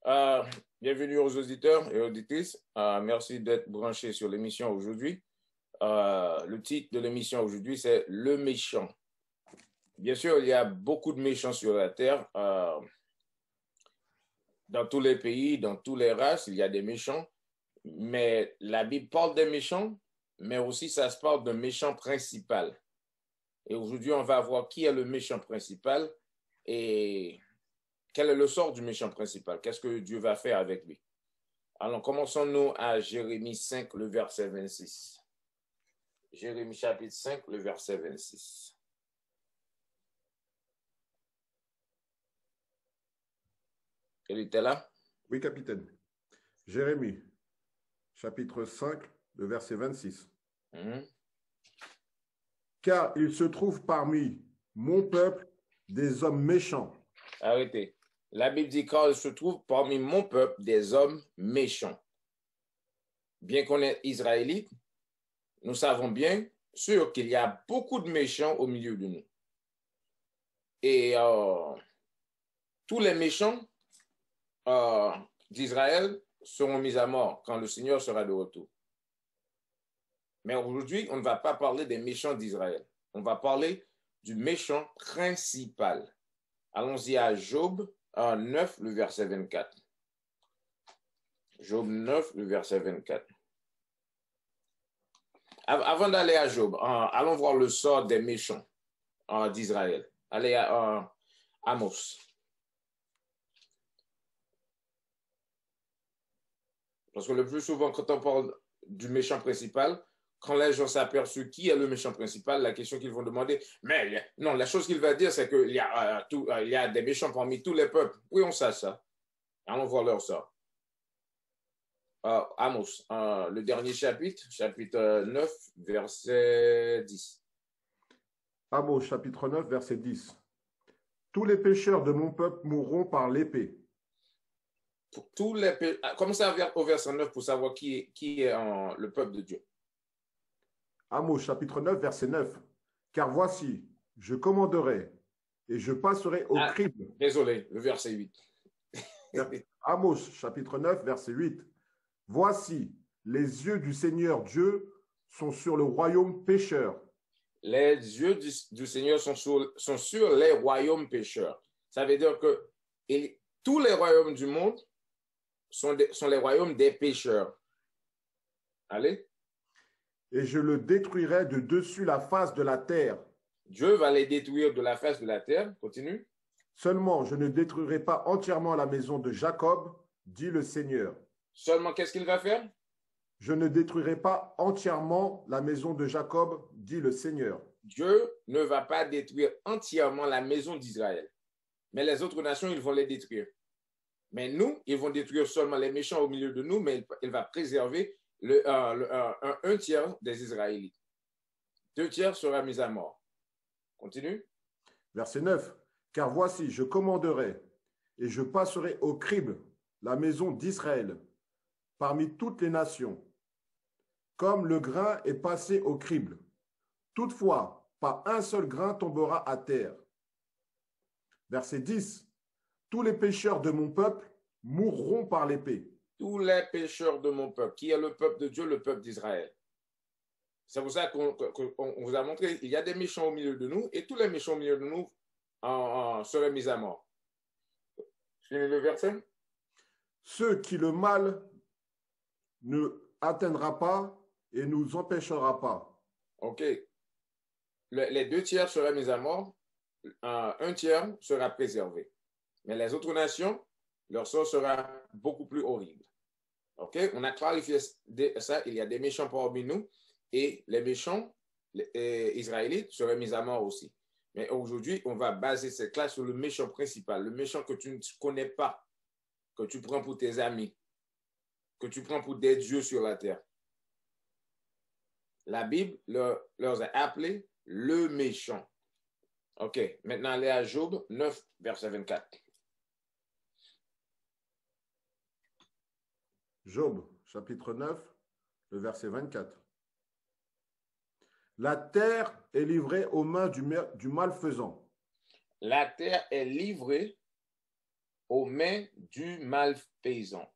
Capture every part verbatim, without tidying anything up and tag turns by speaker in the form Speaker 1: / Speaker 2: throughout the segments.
Speaker 1: Euh, bienvenue aux auditeurs et auditrices. Euh, merci d'être branchés sur l'émission aujourd'hui. Euh, le titre de l'émission aujourd'hui, c'est Le méchant. Bien sûr, il y a beaucoup de méchants sur la terre. Euh, dans tous les pays, dans toutes les races, il y a des méchants. Mais la Bible parle des méchants, mais aussi ça se parle d'un méchant principal. Et aujourd'hui, on va voir qui est le méchant principal et quel est le sort du méchant principal. Qu'est-ce que Dieu va faire avec lui? Alors, commençons-nous à Jérémie cinq, le verset vingt-six. Jérémie chapitre cinq, le verset vingt-six. Il était là?
Speaker 2: Oui, capitaine. Jérémie, chapitre cinq, le verset vingt-six.
Speaker 1: Mm-hmm.
Speaker 2: Car il se trouve parmi mon peuple des hommes méchants.
Speaker 1: Arrêtez. La Bible dit qu'il se trouve parmi mon peuple des hommes méchants. Bien qu'on est israélite, nous savons bien sûr qu'il y a beaucoup de méchants au milieu de nous. Et euh, tous les méchants euh, d'Israël seront mis à mort quand le Seigneur sera de retour. Mais aujourd'hui, on ne va pas parler des méchants d'Israël. On va parler du méchant principal. Allons-y à Job neuf, le verset vingt-quatre. Job neuf, le verset vingt-quatre. Avant d'aller à Job, allons voir le sort des méchants d'Israël. Allez à Amos. Parce que le plus souvent, quand on parle du méchant principal, quand les gens s'aperçoivent qui est le méchant principal, la question qu'ils vont demander, mais non, la chose qu'il va dire, c'est qu'il y, euh, euh, y a des méchants parmi tous les peuples. Oui, on sait ça. Allons voir leur sort. Euh, Amos, euh, le dernier chapitre, chapitre neuf, verset dix.
Speaker 2: Amos, chapitre neuf, verset dix. Tous les pécheurs de mon peuple mourront par l'épée.
Speaker 1: Pour tous les pécheurs, commencez au verset neuf pour savoir qui est, qui est en, le peuple de Dieu.
Speaker 2: Amos, chapitre neuf, verset neuf. Car voici, je commanderai et je passerai au
Speaker 1: ah,
Speaker 2: crible.
Speaker 1: Désolé, le verset huit.
Speaker 2: Amos, chapitre neuf, verset huit. Voici, les yeux du Seigneur Dieu sont sur le royaume pécheur.
Speaker 1: Les yeux du, du Seigneur sont sur, sont sur les royaumes pécheurs. Ça veut dire que et, tous les royaumes du monde sont, des, sont les royaumes des pécheurs. Allez.
Speaker 2: Et je le détruirai de dessus la face de la terre.
Speaker 1: Dieu va les détruire de la face de la terre. Continue.
Speaker 2: Seulement, je ne détruirai pas entièrement la maison de Jacob, dit le Seigneur.
Speaker 1: Seulement, qu'est-ce qu'il va faire?
Speaker 2: Je ne détruirai pas entièrement la maison de Jacob, dit le Seigneur.
Speaker 1: Dieu ne va pas détruire entièrement la maison d'Israël. Mais les autres nations, ils vont les détruire. Mais nous, ils vont détruire seulement les méchants au milieu de nous, mais il, il va préserver le, euh, le, euh, un, un tiers des Israélites. Deux tiers sera mis à mort. Continue.
Speaker 2: Verset neuf. Car voici, je commanderai et je passerai au crible la maison d'Israël parmi toutes les nations, comme le grain est passé au crible. Toutefois, pas un seul grain tombera à terre. Verset dix. Tous les pécheurs de mon peuple mourront par l'épée.
Speaker 1: Tous les pécheurs de mon peuple, qui est le peuple de Dieu, le peuple d'Israël. C'est pour ça qu'on qu'on vous a montré, il y a des méchants au milieu de nous, et tous les méchants au milieu de nous en, en, seraient mis à mort. Finis le verset.
Speaker 2: Ceux qui le mal ne atteindra pas et nous empêchera pas.
Speaker 1: OK. Le, les deux tiers seraient mis à mort, un, un tiers sera préservé. Mais les autres nations, leur sort sera beaucoup plus horrible. OK? On a clarifié ça. Il y a des méchants parmi nous et les méchants les, les Israélites seraient mis à mort aussi. Mais aujourd'hui, on va baser cette classe sur le méchant principal, le méchant que tu ne connais pas, que tu prends pour tes amis, que tu prends pour des dieux sur la terre. La Bible leur, leur a appelé le méchant. OK. Maintenant, allez à Job neuf, verset vingt-quatre.
Speaker 2: Job, chapitre neuf, le verset vingt-quatre. La terre est livrée aux mains du, du malfaisant.
Speaker 1: La terre est livrée aux mains du malfaisant.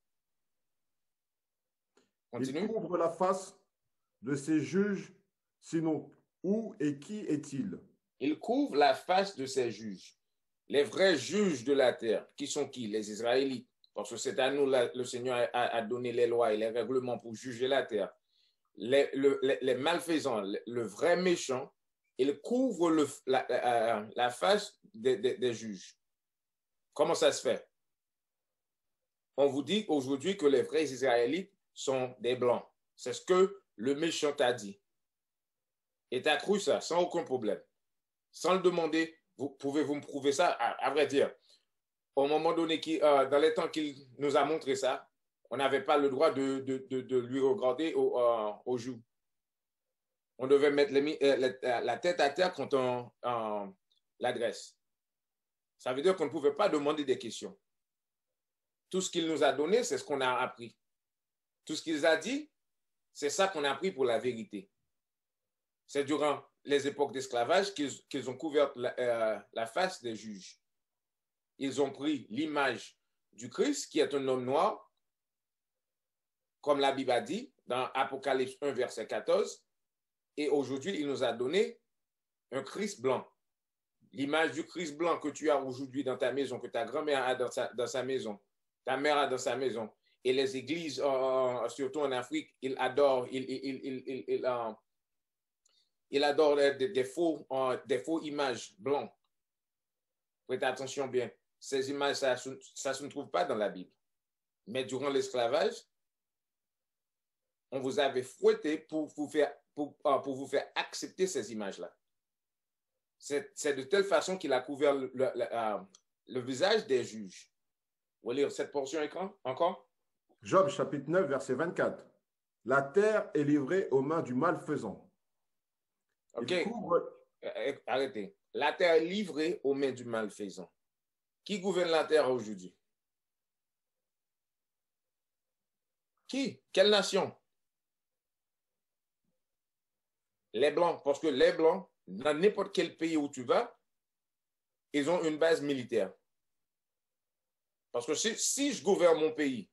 Speaker 1: Continue.
Speaker 2: Il couvre la face de ses juges, sinon où et qui est-il?
Speaker 1: Il couvre la face de ses juges. Les vrais juges de la terre, qui sont qui? Les Israélites. Parce que c'est à nous, la, le Seigneur a, a donné les lois et les règlements pour juger la terre. Les, le, les, les malfaisants, le, le vrai méchant, il couvre le, la, la, la face des, des, des juges. Comment ça se fait? On vous dit aujourd'hui que les vrais Israélites sont des blancs. C'est ce que le méchant t'a dit. Et tu as cru ça sans aucun problème. Sans le demander, vous, pouvez-vous me prouver ça? À, à vrai dire, au moment donné, qui, euh, dans les temps qu'il nous a montré ça, on n'avait pas le droit de, de, de, de lui regarder au, euh, aux joues. On devait mettre les, euh, la, la tête à terre quand on euh, l'adresse. Ça veut dire qu'on ne pouvait pas demander des questions. Tout ce qu'il nous a donné, c'est ce qu'on a appris. Tout ce qu'il a dit, c'est ça qu'on a appris pour la vérité. C'est durant les époques d'esclavage qu'ils qu'ils ont couvert la, euh, la face des juges. Ils ont pris l'image du Christ, qui est un homme noir, comme la Bible a dit, dans Apocalypse un, verset quatorze, et aujourd'hui, il nous a donné un Christ blanc. L'image du Christ blanc que tu as aujourd'hui dans ta maison, que ta grand-mère a dans sa, dans sa maison, ta mère a dans sa maison, et les églises, euh, surtout en Afrique, ils adorent, ils, ils, ils, ils, ils, ils, euh, ils adorent des, des, faux, euh, des faux images blancs. Faites attention bien. Ces images, ça, ça se ne trouve pas dans la Bible. Mais durant l'esclavage, on vous avait fouetté pour vous faire, pour, pour vous faire accepter ces images-là. C'est de telle façon qu'il a couvert le, le, le, le visage des juges. Vous voulez lire cette portion écran encore?
Speaker 2: Job chapitre neuf, verset vingt-quatre. La terre est livrée aux mains du malfaisant.
Speaker 1: Ok,
Speaker 2: Il couvre...
Speaker 1: arrêtez. La terre est livrée aux mains du malfaisant. Qui gouverne la terre aujourd'hui? Qui? Quelle nation? Les Blancs. Parce que les Blancs, dans n'importe quel pays où tu vas, ils ont une base militaire. Parce que si, si je gouverne mon pays,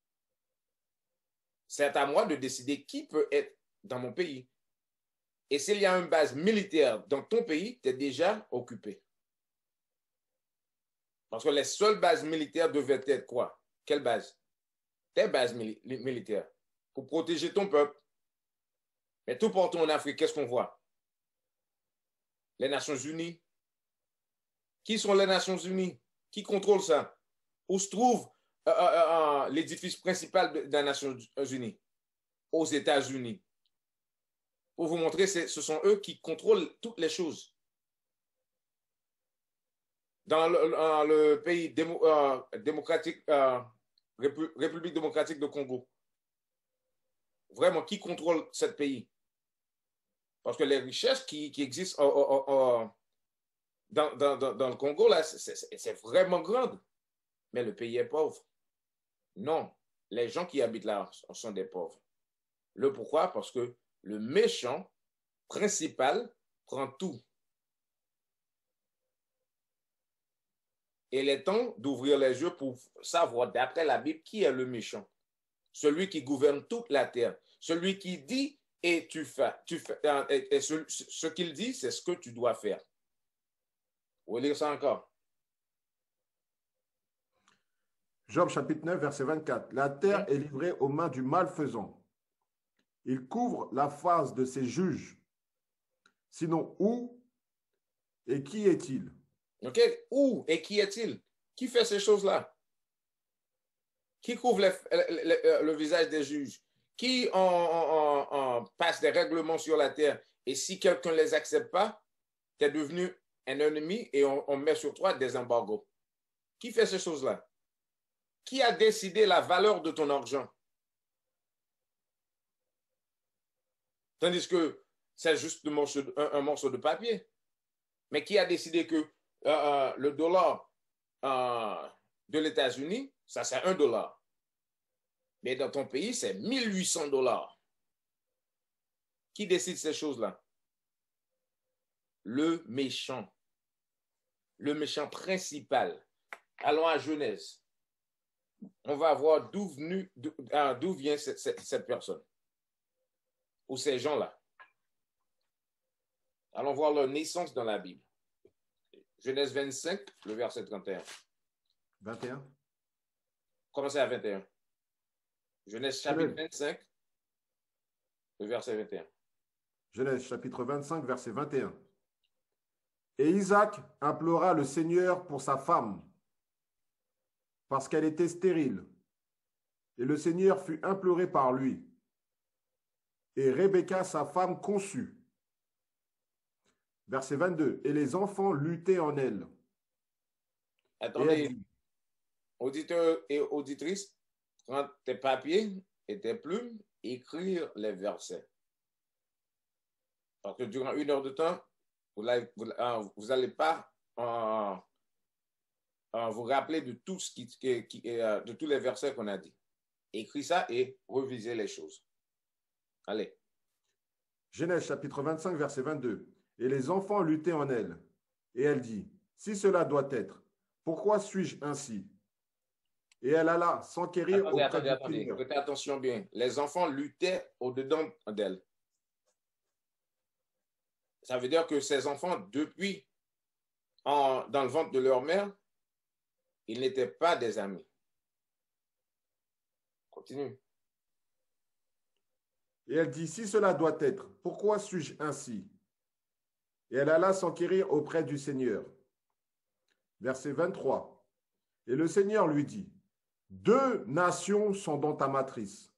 Speaker 1: c'est à moi de décider qui peut être dans mon pays. Et s'il y a une base militaire dans ton pays, tu es déjà occupé. Parce que les seules bases militaires devaient être quoi? Quelle base? Tes bases mili militaires. Pour protéger ton peuple. Mais tout partout en Afrique, qu'est-ce qu'on voit? Les Nations Unies. Qui sont les Nations Unies? Qui contrôle ça? Où se trouve euh, euh, euh, l'édifice principal des Nations Unies? Aux États-Unis. Pour vous montrer, ce sont eux qui contrôlent toutes les choses. Dans le, dans le pays démo, euh, démocratique, euh, République démocratique de Congo, vraiment, qui contrôle ce pays? Parce que les richesses qui, qui existent oh, oh, oh, dans, dans, dans, dans le Congo, là, c'est vraiment grand. Mais le pays est pauvre. Non, les gens qui habitent là sont des pauvres. Le pourquoi? Parce que le méchant principal prend tout. Et il est temps d'ouvrir les yeux pour savoir, d'après la Bible, qui est le méchant. Celui qui gouverne toute la terre. Celui qui dit et tu fais. Tu fais et, et ce, ce qu'il dit, c'est ce que tu dois faire. Vous voulez lire ça encore?
Speaker 2: Job chapitre neuf, verset vingt-quatre. La terre est livrée aux mains du malfaisant. Il couvre la face de ses juges. Sinon, où et qui est-il?
Speaker 1: Ok, où et qui est-il? Qui fait ces choses-là? Qui couvre les, le, le, le visage des juges? Qui en, en, en passe des règlements sur la terre? Et si quelqu'un ne les accepte pas, tu es devenu un ennemi et on, on met sur toi des embargos. Qui fait ces choses-là? Qui a décidé la valeur de ton argent? Tandis que c'est juste un morceau, un, un morceau de papier. Mais qui a décidé que euh, le dollar euh, de l'États-Unis, ça c'est un dollar. Mais dans ton pays, c'est mille huit cents dollars. Qui décide ces choses-là? Le méchant. Le méchant principal. Allons à Genèse. On va voir d'où venu, d'où, ah, d'où vient cette, cette, cette personne ou ces gens-là. Allons voir leur naissance dans la Bible. Genèse vingt-cinq, le verset trente et un.
Speaker 2: vingt et un.
Speaker 1: Commencez à vingt et un. Genèse chapitre vingt-cinq, le verset vingt et un.
Speaker 2: Genèse chapitre vingt-cinq, verset vingt et un. Et Isaac implora le Seigneur pour sa femme, parce qu'elle était stérile. Et le Seigneur fut imploré par lui. Et Rebecca, sa femme, conçut. Verset vingt-deux. Et les enfants luttaient en elle.
Speaker 1: Attendez, dit, auditeurs et auditrices, prends tes papiers et tes plumes, écrire les versets. Parce que durant une heure de temps, vous n'allez pas euh, euh, vous rappeler de tout ce qui, qui, qui euh, de tous les versets qu'on a dit. Écris ça et revisez les choses. Allez.
Speaker 2: Genèse chapitre vingt-cinq, verset vingt-deux. Et les enfants luttaient en elle. Et elle dit, si cela doit être, pourquoi suis-je ainsi? Et elle alla s'enquérir auprès
Speaker 1: attendez,
Speaker 2: du
Speaker 1: attendez,
Speaker 2: Seigneur.
Speaker 1: Prêtez attention bien. Les enfants luttaient au-dedans d'elle. Ça veut dire que ces enfants, depuis en, dans le ventre de leur mère, ils n'étaient pas des amis. Continue.
Speaker 2: Et elle dit, si cela doit être, pourquoi suis-je ainsi? Et elle alla s'enquérir auprès du Seigneur. Verset vingt-trois. Et le Seigneur lui dit, deux nations sont dans ta matrice,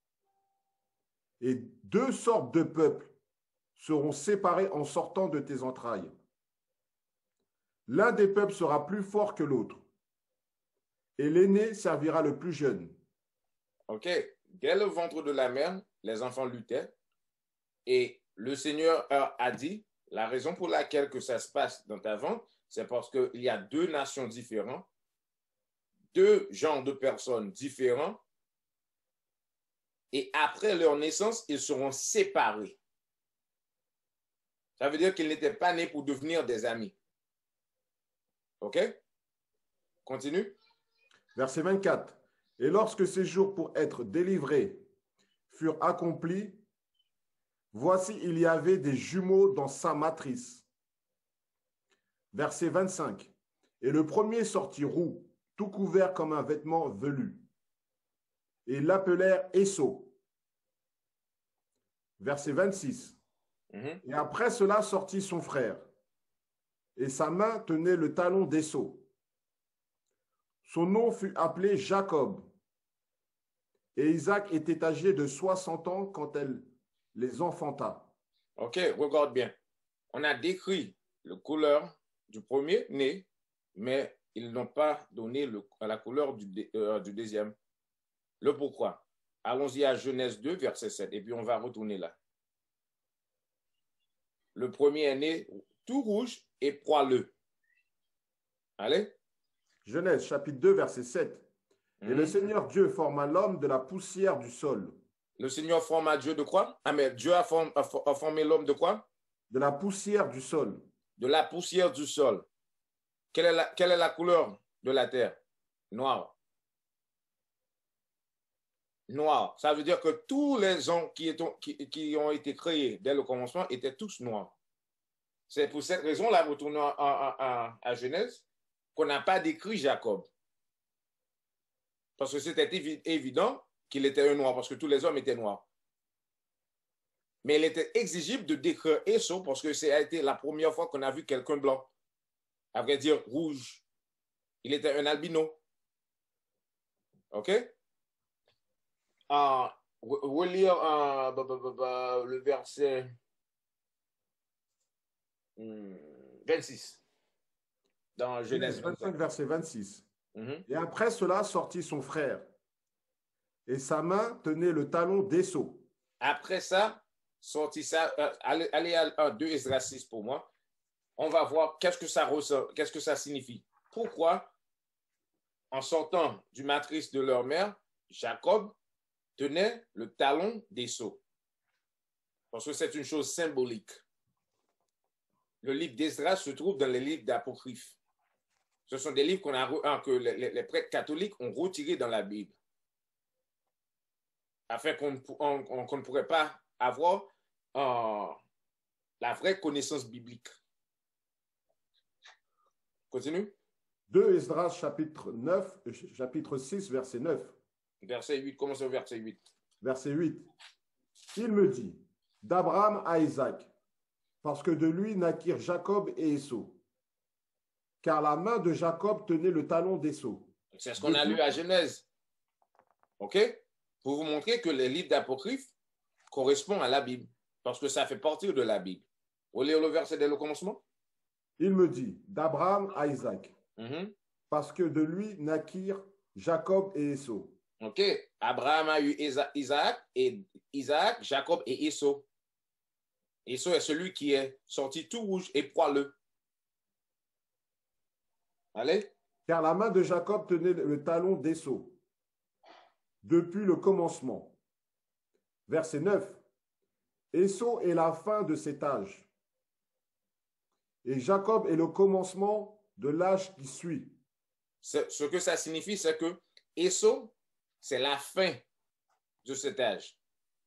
Speaker 2: et deux sortes de peuples seront séparés en sortant de tes entrailles. L'un des peuples sera plus fort que l'autre, et l'aîné servira le plus jeune.
Speaker 1: Ok, dès le ventre de la mère, les enfants luttaient, et le Seigneur a dit, la raison pour laquelle que ça se passe dans ta ventre, c'est parce qu'il y a deux nations différentes, deux genres de personnes différents, et après leur naissance, ils seront séparés. Ça veut dire qu'ils n'étaient pas nés pour devenir des amis. OK? Continue.
Speaker 2: Verset vingt-quatre. Et lorsque ces jours pour être délivrés furent accomplis, voici, il y avait des jumeaux dans sa matrice. Verset vingt-cinq. Et le premier sortit roux, tout couvert comme un vêtement velu. Et l'appelèrent Ésaü. Verset vingt-six. Mm-hmm. Et après cela sortit son frère, et sa main tenait le talon d'Ésaü. Son nom fut appelé Jacob. Et Isaac était âgé de soixante ans quand elle les enfanta.
Speaker 1: Ok, regarde bien. On a décrit la couleur du premier-né, mais ils n'ont pas donné le, la couleur du, euh, du deuxième. Le pourquoi? Allons-y à Genèse deux, verset sept, et puis on va retourner là. Le premier est né tout rouge et poileux. Allez.
Speaker 2: Genèse chapitre deux, verset sept. Et mmh. le Seigneur Dieu forma l'homme de la poussière du sol.
Speaker 1: Le Seigneur forma Dieu de quoi? Ah, mais Dieu a, form, a, a formé l'homme de quoi?
Speaker 2: De la poussière du sol.
Speaker 1: De la poussière du sol. Quelle est la, quelle est la couleur de la terre? Noir. Noir. Ça veut dire que tous les gens qui, étant, qui, qui ont été créés dès le commencement étaient tous noirs. C'est pour cette raison-là, retournons à, à, à, à Genèse, qu'on n'a pas décrit Jacob. Parce que c'était évident qu'il était un noir, parce que tous les hommes étaient noirs. Mais il était exigible de décrire Ésaü, parce que ça a été la première fois qu'on a vu quelqu'un blanc. À vrai dire, rouge. Il était un albino. OK? Uh, relire uh, bah, bah, bah, bah, le verset hmm, vingt-six. Dans Genèse
Speaker 2: vingt-cinq, verset vingt-six.
Speaker 1: Mm-hmm.
Speaker 2: Et après cela sortit son frère, et sa main tenait le talon d'Ésaü.
Speaker 1: Après ça, sortit ça, euh, allez, allez à deux Esdras six pour moi. On va voir qu'est-ce que ça ressort, qu'est-ce que ça signifie. Pourquoi, en sortant du matrice de leur mère, Jacob tenait le talon d'Ésaü? Parce que c'est une chose symbolique. Le livre d'Esdras se trouve dans les livres d'Apocryphe. Ce sont des livres qu'on a, que les, les prêtres catholiques ont retirés dans la Bible, afin qu'on on, on, qu'on ne pourrait pas avoir euh, la vraie connaissance biblique. Continue.
Speaker 2: deux Esdras chapitre neuf, chapitre six, verset neuf.
Speaker 1: Verset huit, commence au verset huit.
Speaker 2: Verset huit. Il me dit, d'Abraham à Isaac, parce que de lui naquirent Jacob et Ésaü. Car la main de Jacob tenait le talon d'Ésaü.
Speaker 1: C'est ce qu'on a lu à Genèse. OK? Pour vous montrer que les livres d'Apocryphe correspondent à la Bible, parce que ça fait partie de la Bible. Vous lire le verset dès le commencement?
Speaker 2: Il me dit, d'Abraham à Isaac,
Speaker 1: mm-hmm.
Speaker 2: parce que de lui naquirent Jacob et Ésaü.
Speaker 1: OK. Abraham a eu Isaac, et Isaac, Jacob et Ésaü. Ésaü est celui qui est sorti tout rouge et poileux. Allez.
Speaker 2: Car la main de Jacob tenait le talon d'Ésaü depuis le commencement. Verset neuf. Ésaü est la fin de cet âge, et Jacob est le commencement de l'âge qui suit.
Speaker 1: Ce que ça signifie, c'est que Ésaü, c'est la fin de cet âge.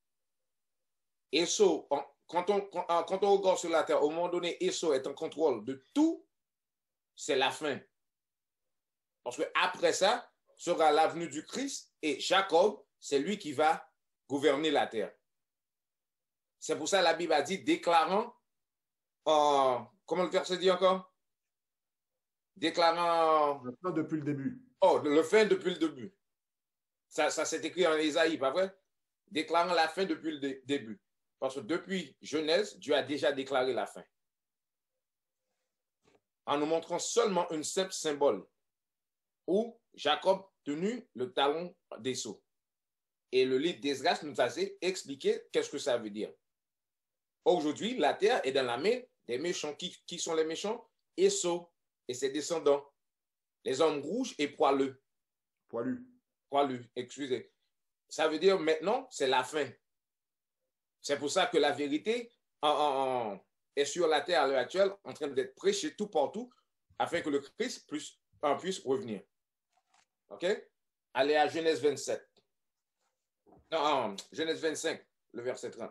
Speaker 1: Ésaü, quand on, quand, quand on regarde sur la terre, au moment donné, Ésaü est en contrôle de tout, c'est la fin. Parce qu'après ça, sera l'avenue du Christ et Jacob, c'est lui qui va gouverner la terre. C'est pour ça que la Bible a dit, déclarant, euh, comment le verset dit encore? Déclarant...
Speaker 2: La fin depuis le début.
Speaker 1: Oh, le fin depuis le début. Ça, ça s'est écrit en Ésaïe, pas vrai? Déclarant la fin depuis le dé début. Parce que depuis Genèse, Dieu a déjà déclaré la fin. En nous montrant seulement un simple symbole où Jacob tenu le talon d'Ésaü. Et le livre d'Esdras nous a expliqué qu'est-ce que ça veut dire. Aujourd'hui, la terre est dans la main des méchants. Qui, qui sont les méchants? Ésaü et ses descendants. Les hommes rouges et poileux.
Speaker 2: Poilus.
Speaker 1: Poilus, excusez. Ça veut dire maintenant, c'est la fin. C'est pour ça que la vérité en, en, en, est sur la terre à l'heure actuelle, en train d'être prêchée tout partout, afin que le Christ puisse, en puisse revenir. OK? Allez à Genèse vingt-sept. Non, Genèse vingt-cinq, le verset trente.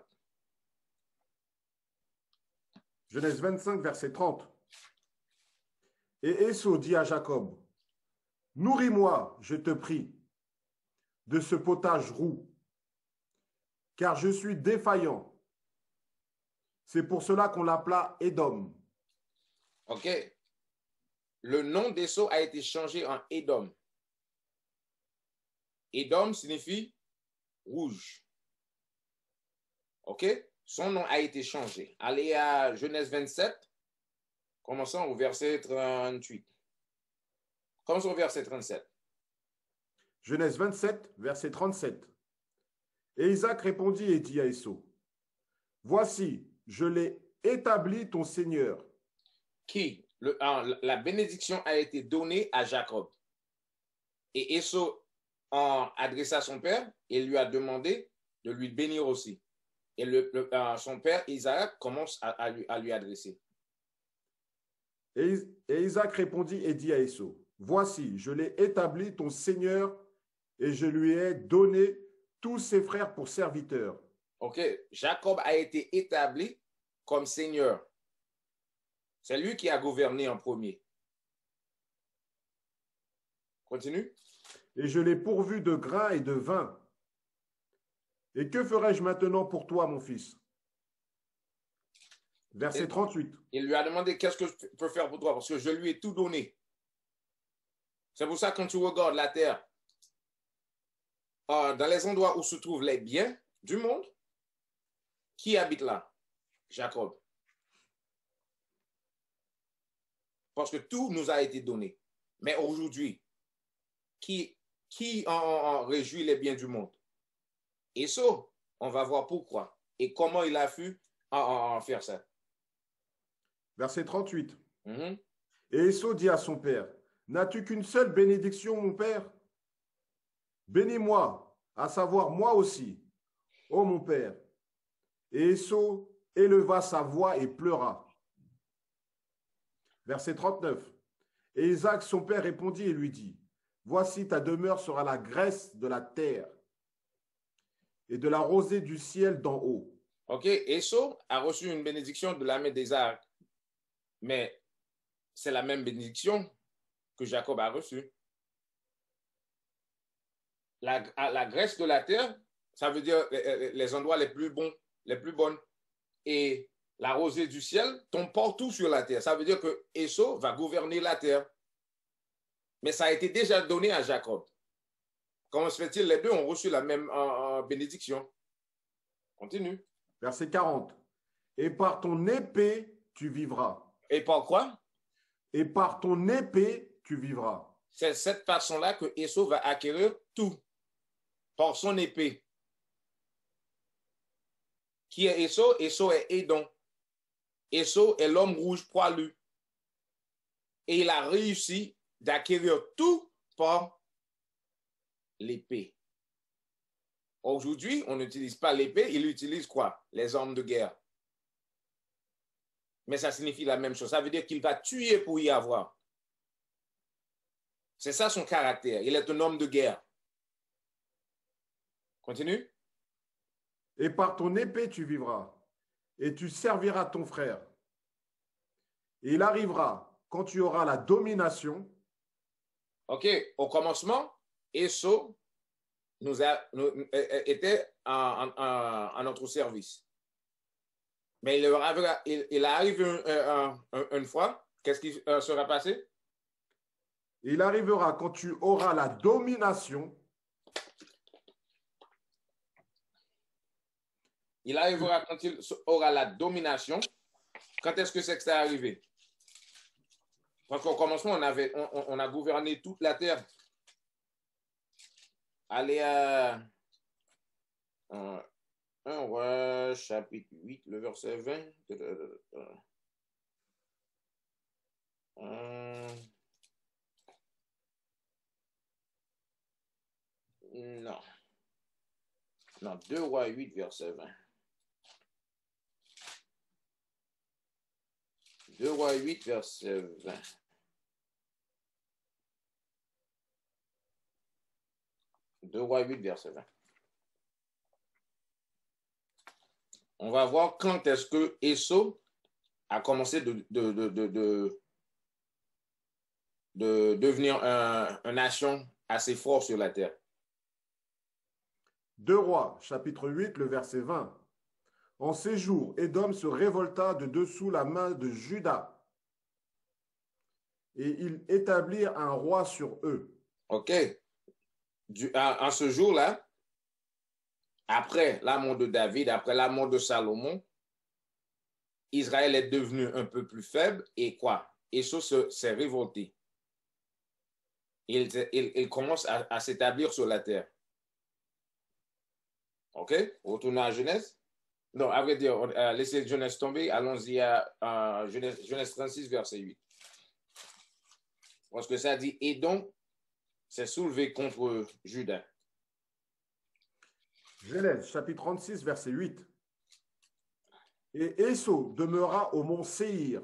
Speaker 2: Genèse vingt-cinq, verset trente. Et Ésaü dit à Jacob, nourris-moi, je te prie, de ce potage roux, car je suis défaillant. C'est pour cela qu'on l'appela Édom.
Speaker 1: OK. Le nom d'Ésaü a été changé en Édom. Édom signifie rouge. OK? Son nom a été changé. Allez à Genèse vingt-sept, commençons au verset trente-huit. Commençons au verset trente-sept.
Speaker 2: Genèse vingt-sept, verset trente-sept. Et Isaac répondit et dit à Ésaü, voici, je l'ai établi ton Seigneur.
Speaker 1: Qui? Le, la bénédiction a été donnée à Jacob. Et Ésaü a adressé à son père et lui a demandé de lui bénir aussi. Et le, le, euh, son père Isaac commence à, à, lui, à lui adresser.
Speaker 2: Et, et Isaac répondit et dit à Ésaü, voici, je l'ai établi ton Seigneur et je lui ai donné tous ses frères pour serviteurs.
Speaker 1: OK. Jacob a été établi comme Seigneur. C'est lui qui a gouverné en premier. Continue.
Speaker 2: Et je l'ai pourvu de grain et de vin. Et que ferai-je maintenant pour toi, mon fils? Verset
Speaker 1: et,
Speaker 2: trente-huit.
Speaker 1: Il lui a demandé qu'est-ce que je peux faire pour toi, parce que je lui ai tout donné. C'est pour ça que quand tu regardes la terre, euh, dans les endroits où se trouvent les biens du monde, qui habite là? Jacob. Parce que tout nous a été donné. Mais aujourd'hui, qui, qui en, en réjouit les biens du monde? Et ça, on va voir pourquoi et comment il a pu en, en, en faire ça.
Speaker 2: Verset trente-huit.
Speaker 1: Mm-hmm.
Speaker 2: Et Ésaü dit à son père, n'as-tu qu'une seule bénédiction, mon père? Bénis-moi, à savoir moi aussi, ô mon père. Et Ésaü éleva sa voix et pleura. Verset trente-neuf. Et Isaac, son père, répondit et lui dit, voici ta demeure sera la graisse de la terre et de la rosée du ciel d'en haut.
Speaker 1: Ok, Esau a reçu une bénédiction de la main d'Isaac, mais c'est la même bénédiction que Jacob a reçue. La, la graisse de la terre, ça veut dire les endroits les plus bons, les plus bonnes. Et la rosée du ciel tombe partout sur la terre. Ça veut dire que Esau va gouverner la terre. Mais ça a été déjà donné à Jacob. Comment se fait-il? Les deux ont reçu la même euh, bénédiction. Continue.
Speaker 2: Verset quarante. Et par ton épée, tu vivras.
Speaker 1: Et par quoi?
Speaker 2: Et par ton épée, tu vivras.
Speaker 1: C'est cette façon-là que Esau va acquérir tout. Par son épée. Qui est Esau? Esau est Édom. Esau est l'homme rouge poilu. Et il a réussi d'acquérir tout par l'épée. Aujourd'hui, on n'utilise pas l'épée, il utilise quoi? Les armes de guerre. Mais ça signifie la même chose. Ça veut dire qu'il va tuer pour y avoir. C'est ça son caractère. Il est un homme de guerre. Continue.
Speaker 2: Et par ton épée tu vivras, et tu serviras ton frère. Et il arrivera, quand tu auras la domination.
Speaker 1: OK, au commencement, Esau nous a, nous, était en, en, en notre service. Mais il, arrivera, il, il arrive une, une, une fois, qu'est-ce qui sera passé?
Speaker 2: Il arrivera quand tu auras la domination.
Speaker 1: Il arrivera quand il aura la domination. Quand est-ce que c'est que ça arrivé? Parce qu'au commencement, on, avait, on, on a gouverné toute la terre. Allez à un roi, chapitre huit, le verset vingt. Euh, non. Non, deux rois huit, verset vingt. deux rois huit, verset vingt. deux rois huit, verset vingt. On va voir quand est-ce que Esau a commencé de, de, de, de, de, de devenir un, un nation assez fort sur la terre.
Speaker 2: deux Rois, chapitre huit, le verset vingt. En ces jours, Édom se révolta de dessous la main de Juda, et ils établirent un roi sur eux.
Speaker 1: OK. Du, en, en ce jour-là, après la mort de David, après la mort de Salomon, Israël est devenu un peu plus faible et quoi? Esau s'est révolté. Il, il, il commence à, à s'établir sur la terre. OK? Retournons à Genèse. Non, à vrai dire, euh, laissez Genèse tomber. Allons-y à euh, Genèse, Genèse trente-six, verset huit. Parce que ça dit, et donc, s'est soulevé contre Juda.
Speaker 2: Genèse, chapitre trente-six, verset huit. Et Esau demeura au mont Séhir.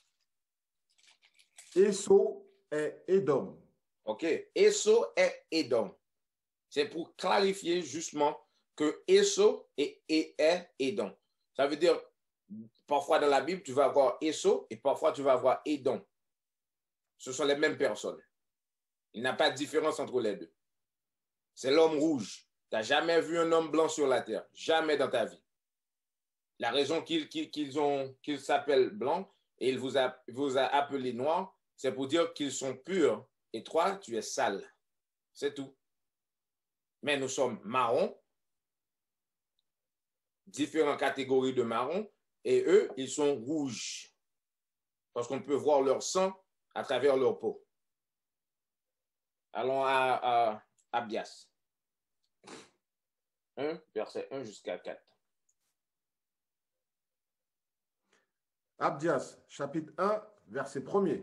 Speaker 2: Esau est Édom.
Speaker 1: OK. Esau est Édom. C'est pour clarifier justement que Esau est, est, est Édom. Ça veut dire, parfois dans la Bible, tu vas avoir Esau et parfois tu vas avoir Édom. Ce sont les mêmes personnes. Il n'y a pas de différence entre les deux. C'est l'homme rouge. Tu n'as jamais vu un homme blanc sur la terre. Jamais dans ta vie. La raison qu'ils qu'ils ont, qu'ils s'appellent blancs et il vous a, vous a appelé noir, c'est pour dire qu'ils sont purs. Et toi, tu es sale. C'est tout. Mais nous sommes marrons, différentes catégories de marrons, et eux, ils sont rouges. Parce qu'on peut voir leur sang à travers leur peau. Allons à, à Abdias. un, verset un jusqu'à quatre.
Speaker 2: Abdias, chapitre un, verset premier.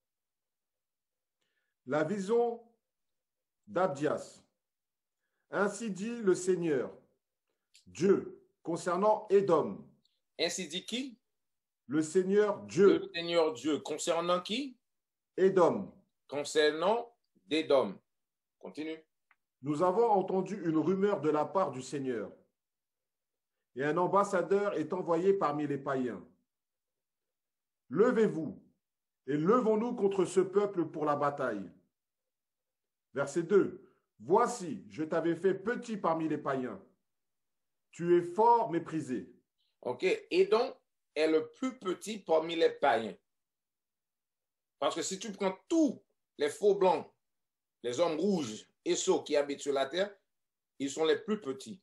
Speaker 2: La vision d'Abdias. Ainsi dit le Seigneur, Dieu, concernant Édom.
Speaker 1: Ainsi dit qui?
Speaker 2: Le Seigneur Dieu.
Speaker 1: Le Seigneur Dieu. Concernant qui?
Speaker 2: Édom.
Speaker 1: Concernant d'Édom. Continue.
Speaker 2: Nous avons entendu une rumeur de la part du Seigneur, et un ambassadeur est envoyé parmi les païens. Levez-vous et levons-nous contre ce peuple pour la bataille. Verset deux. Voici, je t'avais fait petit parmi les païens. Tu es fort méprisé.
Speaker 1: Ok, Édom est le plus petit parmi les païens. Parce que si tu prends tous les faux blancs, les hommes rouges et ceux qui habitent sur la terre, ils sont les plus petits.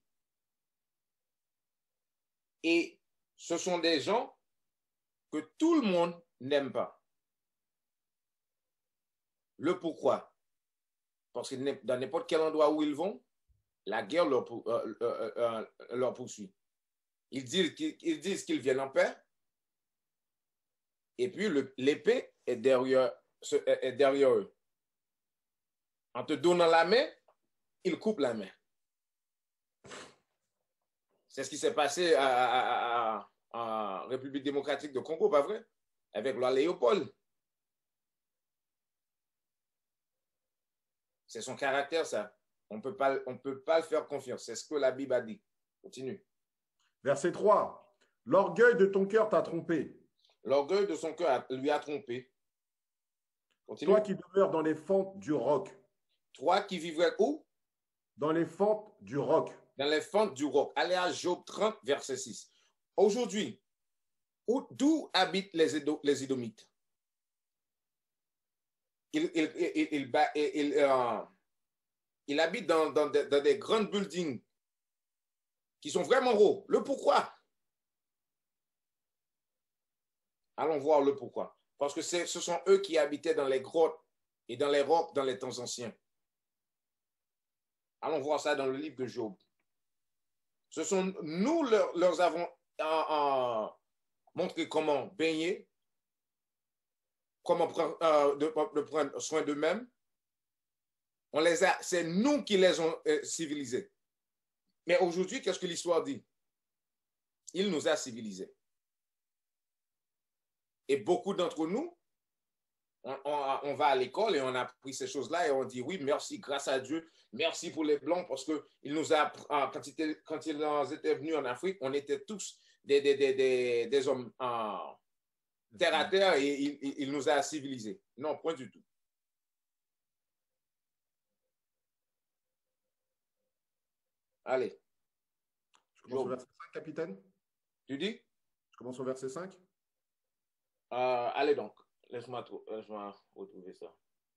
Speaker 1: Et ce sont des gens que tout le monde n'aime pas. Le pourquoi? Parce que dans n'importe quel endroit où ils vont, la guerre leur, euh, euh, euh, leur poursuit. Ils disent qu'ils disent qu'ils viennent en paix, et puis l'épée est derrière, est derrière eux. En te donnant la main, ils coupent la main. C'est ce qui s'est passé à, à, à, à République démocratique de Congo, pas vrai? Avec la Léopold. C'est son caractère, ça. On peut pas, on peut pas le faire confiance. C'est ce que la Bible a dit. Continue.
Speaker 2: Verset trois. L'orgueil de ton cœur t'a trompé.
Speaker 1: L'orgueil de son cœur lui a trompé. Continue.
Speaker 2: Toi qui demeures dans les fentes du roc.
Speaker 1: Toi qui vivrais où?
Speaker 2: Dans les fentes du roc.
Speaker 1: Dans les fentes du roc. Allez à Job trente, verset six. Aujourd'hui, d'où habitent les, Édo, les Édomites? Ils, ils, ils, ils, ils, ils, euh, ils habitent dans, dans, de, dans des grandes buildings qui sont vraiment hauts. Le pourquoi? Allons voir le pourquoi. Parce que ce sont eux qui habitaient dans les grottes et dans les rocs dans les temps anciens. Allons voir ça dans le livre de Job. Ce sont nous leur, leur avons euh, euh, montré comment baigner, comment prendre, euh, de, de prendre soin d'eux-mêmes. On les a, c'est nous qui les ont euh, civilisés. Mais aujourd'hui, qu'est-ce que l'histoire dit? Il nous a civilisés. Et beaucoup d'entre nous, on, on, on va à l'école et on a appris ces choses-là et on dit oui, merci, grâce à Dieu, merci pour les Blancs parce qu'il nous a, quand, il, quand ils étaient venus en Afrique, on était tous des, des, des, des, des hommes euh, terre à terre et il, il, il nous a civilisés. Non, point du tout. Allez.
Speaker 2: Je commence au verset cinq, capitaine.
Speaker 1: Tu dis?
Speaker 2: Je commence au verset cinq.
Speaker 1: Euh, allez donc. Laisse-moi laisse retrouver ça.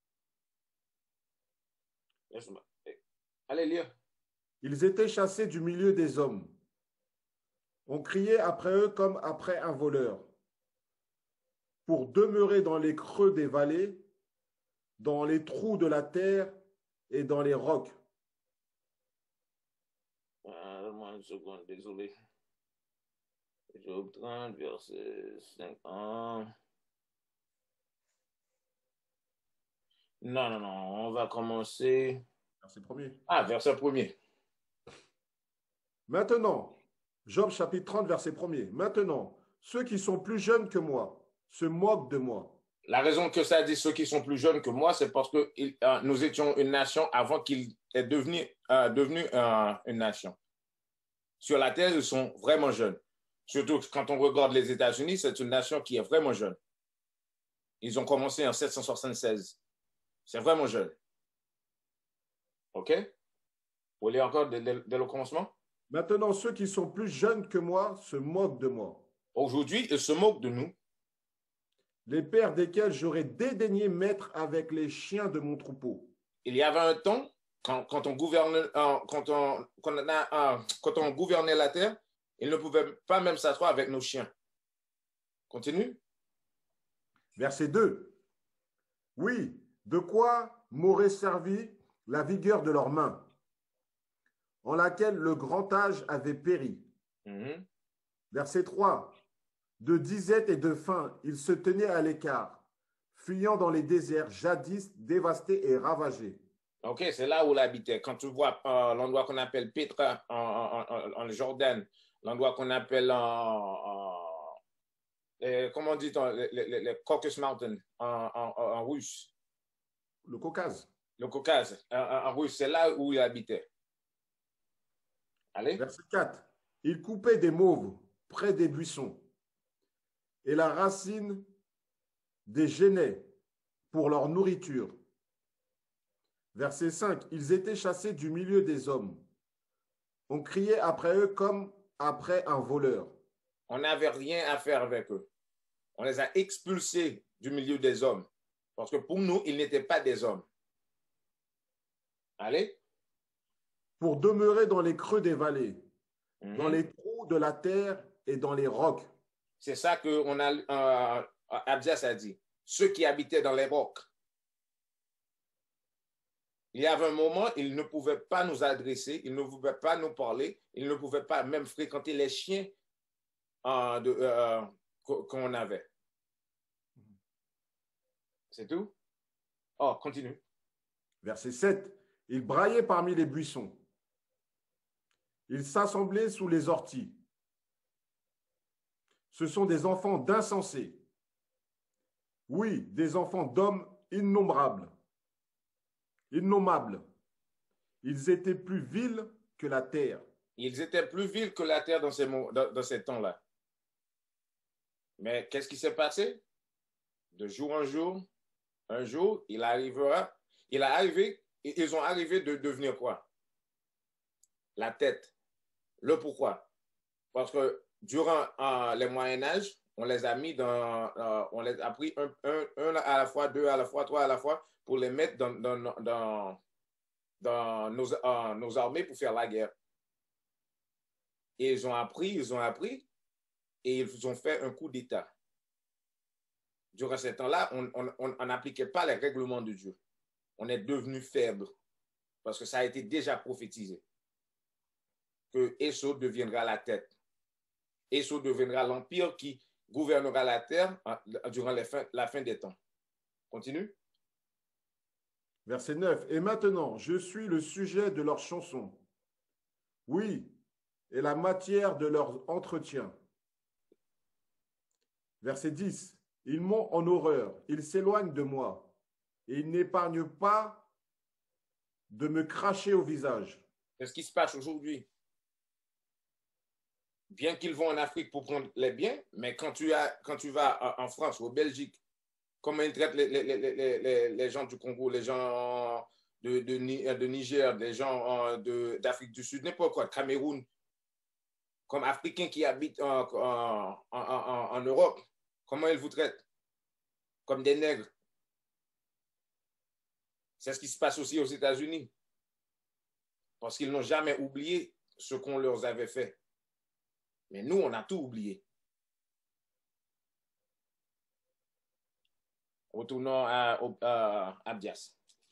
Speaker 1: Laisse-moi. Allez lire.
Speaker 2: Ils étaient chassés du milieu des hommes. On criait après eux comme après un voleur. Pour demeurer dans les creux des vallées, dans les trous de la terre et dans les rocs.
Speaker 1: Donne-moi une seconde, désolé. Job trente, verset cinquante. Non, non, non, on va commencer.
Speaker 2: Verset premier.
Speaker 1: Ah, verset premier.
Speaker 2: Maintenant, Job chapitre trente, verset premier. Maintenant, ceux qui sont plus jeunes que moi se moquent de moi.
Speaker 1: La raison que ça dit ceux qui sont plus jeunes que moi, c'est parce que euh, nous étions une nation avant qu'il est devenu, euh, devenu euh, une nation. Sur la terre, ils sont vraiment jeunes. Surtout quand on regarde les États-Unis, c'est une nation qui est vraiment jeune. Ils ont commencé en sept cent soixante-seize. C'est vraiment jeune. OK? Vous voulez encore dès, dès, dès le commencement?
Speaker 2: Maintenant, ceux qui sont plus jeunes que moi se moquent de moi.
Speaker 1: Aujourd'hui, ils se moquent de nous.
Speaker 2: Les pères desquels j'aurais dédaigné mettre avec les chiens de mon troupeau.
Speaker 1: Il y avait un temps, quand, quand, on, gouverne, euh, quand, on, quand, on a, euh, quand on gouvernait la terre, ils ne pouvaient pas même s'asseoir avec nos chiens. Continue.
Speaker 2: Verset deux. Oui, de quoi m'aurait servi la vigueur de leurs mains, en laquelle le grand âge avait péri.
Speaker 1: Mm-hmm.
Speaker 2: Verset trois. De disette et de faim, ils se tenaient à l'écart, fuyant dans les déserts jadis dévastés et ravagés.
Speaker 1: OK, c'est là où il habitait. Quand tu vois euh, l'endroit qu'on appelle Pétra en, en, en, en Jordan, l'endroit qu'on appelle en, en les, comment dit-on, les, les, les Caucasus Mountains en, en, en russe.
Speaker 2: Le Caucase.
Speaker 1: Le Caucase en, en russe, c'est là où il habitait. Allez.
Speaker 2: Verset quatre. Il coupait des mauves près des buissons et la racine des genêts pour leur nourriture. Verset cinq. Ils étaient chassés du milieu des hommes. On criait après eux comme après un voleur.
Speaker 1: On n'avait rien à faire avec eux. On les a expulsés du milieu des hommes. Parce que pour nous, ils n'étaient pas des hommes. Allez.
Speaker 2: Pour demeurer dans les creux des vallées,
Speaker 1: Mm-hmm.
Speaker 2: dans les trous de la terre et dans les rocs.
Speaker 1: C'est ça que on a, euh, Abdias a dit. Ceux qui habitaient dans les rocs. Il y avait un moment, ils ne pouvaient pas nous adresser, ils ne pouvaient pas nous parler, ils ne pouvaient pas même fréquenter les chiens euh, de, euh, qu'on avait. C'est tout? Oh, continue.
Speaker 2: Verset sept. Ils braillaient parmi les buissons. Ils s'assemblaient sous les orties. Ce sont des enfants d'insensés. Oui, des enfants d'hommes innombrables. Innommables. Ils étaient plus vils que la terre.
Speaker 1: Ils étaient plus vils que la terre dans ces, dans, dans ces temps-là. Mais qu'est-ce qui s'est passé? De jour en jour, un jour, il arrivera, il a arrivé, ils ont arrivé de devenir quoi? La tête. Le pourquoi? Parce que durant euh, le Moyen-Âge, on les a mis dans, euh, on les a pris un, un, un à la fois, deux à la fois, trois à la fois, pour les mettre dans, dans, dans, dans nos, euh, nos armées pour faire la guerre. Et ils ont appris, ils ont appris, et ils ont fait un coup d'État. Durant ce temps-là, on n'appliquait pas les règlements de Dieu. On est devenu faible, parce que ça a été déjà prophétisé. Que Ésaü deviendra la tête. Ésaü deviendra l'empire qui gouvernera la terre durant les fins, la fin des temps. Continue.
Speaker 2: Verset neuf. Et maintenant, je suis le sujet de leurs chansons. Oui, et la matière de leurs entretiens. Verset dix. Ils m'ont en horreur, ils s'éloignent de moi, et ils n'épargnent pas de me cracher au visage.
Speaker 1: C'est ce qui se passe aujourd'hui. Bien qu'ils vont en Afrique pour prendre les biens, mais quand tu, as, quand tu vas en France ou en Belgique, comment ils traitent les, les, les, les, les gens du Congo, les gens de, de, de Niger, les gens d'Afrique du Sud, n'importe quoi, Cameroun, comme Africains qui habitent en, en, en, en, en Europe, comment ils vous traitent? Comme des nègres. C'est ce qui se passe aussi aux États-Unis. Parce qu'ils n'ont jamais oublié ce qu'on leur avait fait. Mais nous, on a tout oublié. Retournons à, à, à Abdias.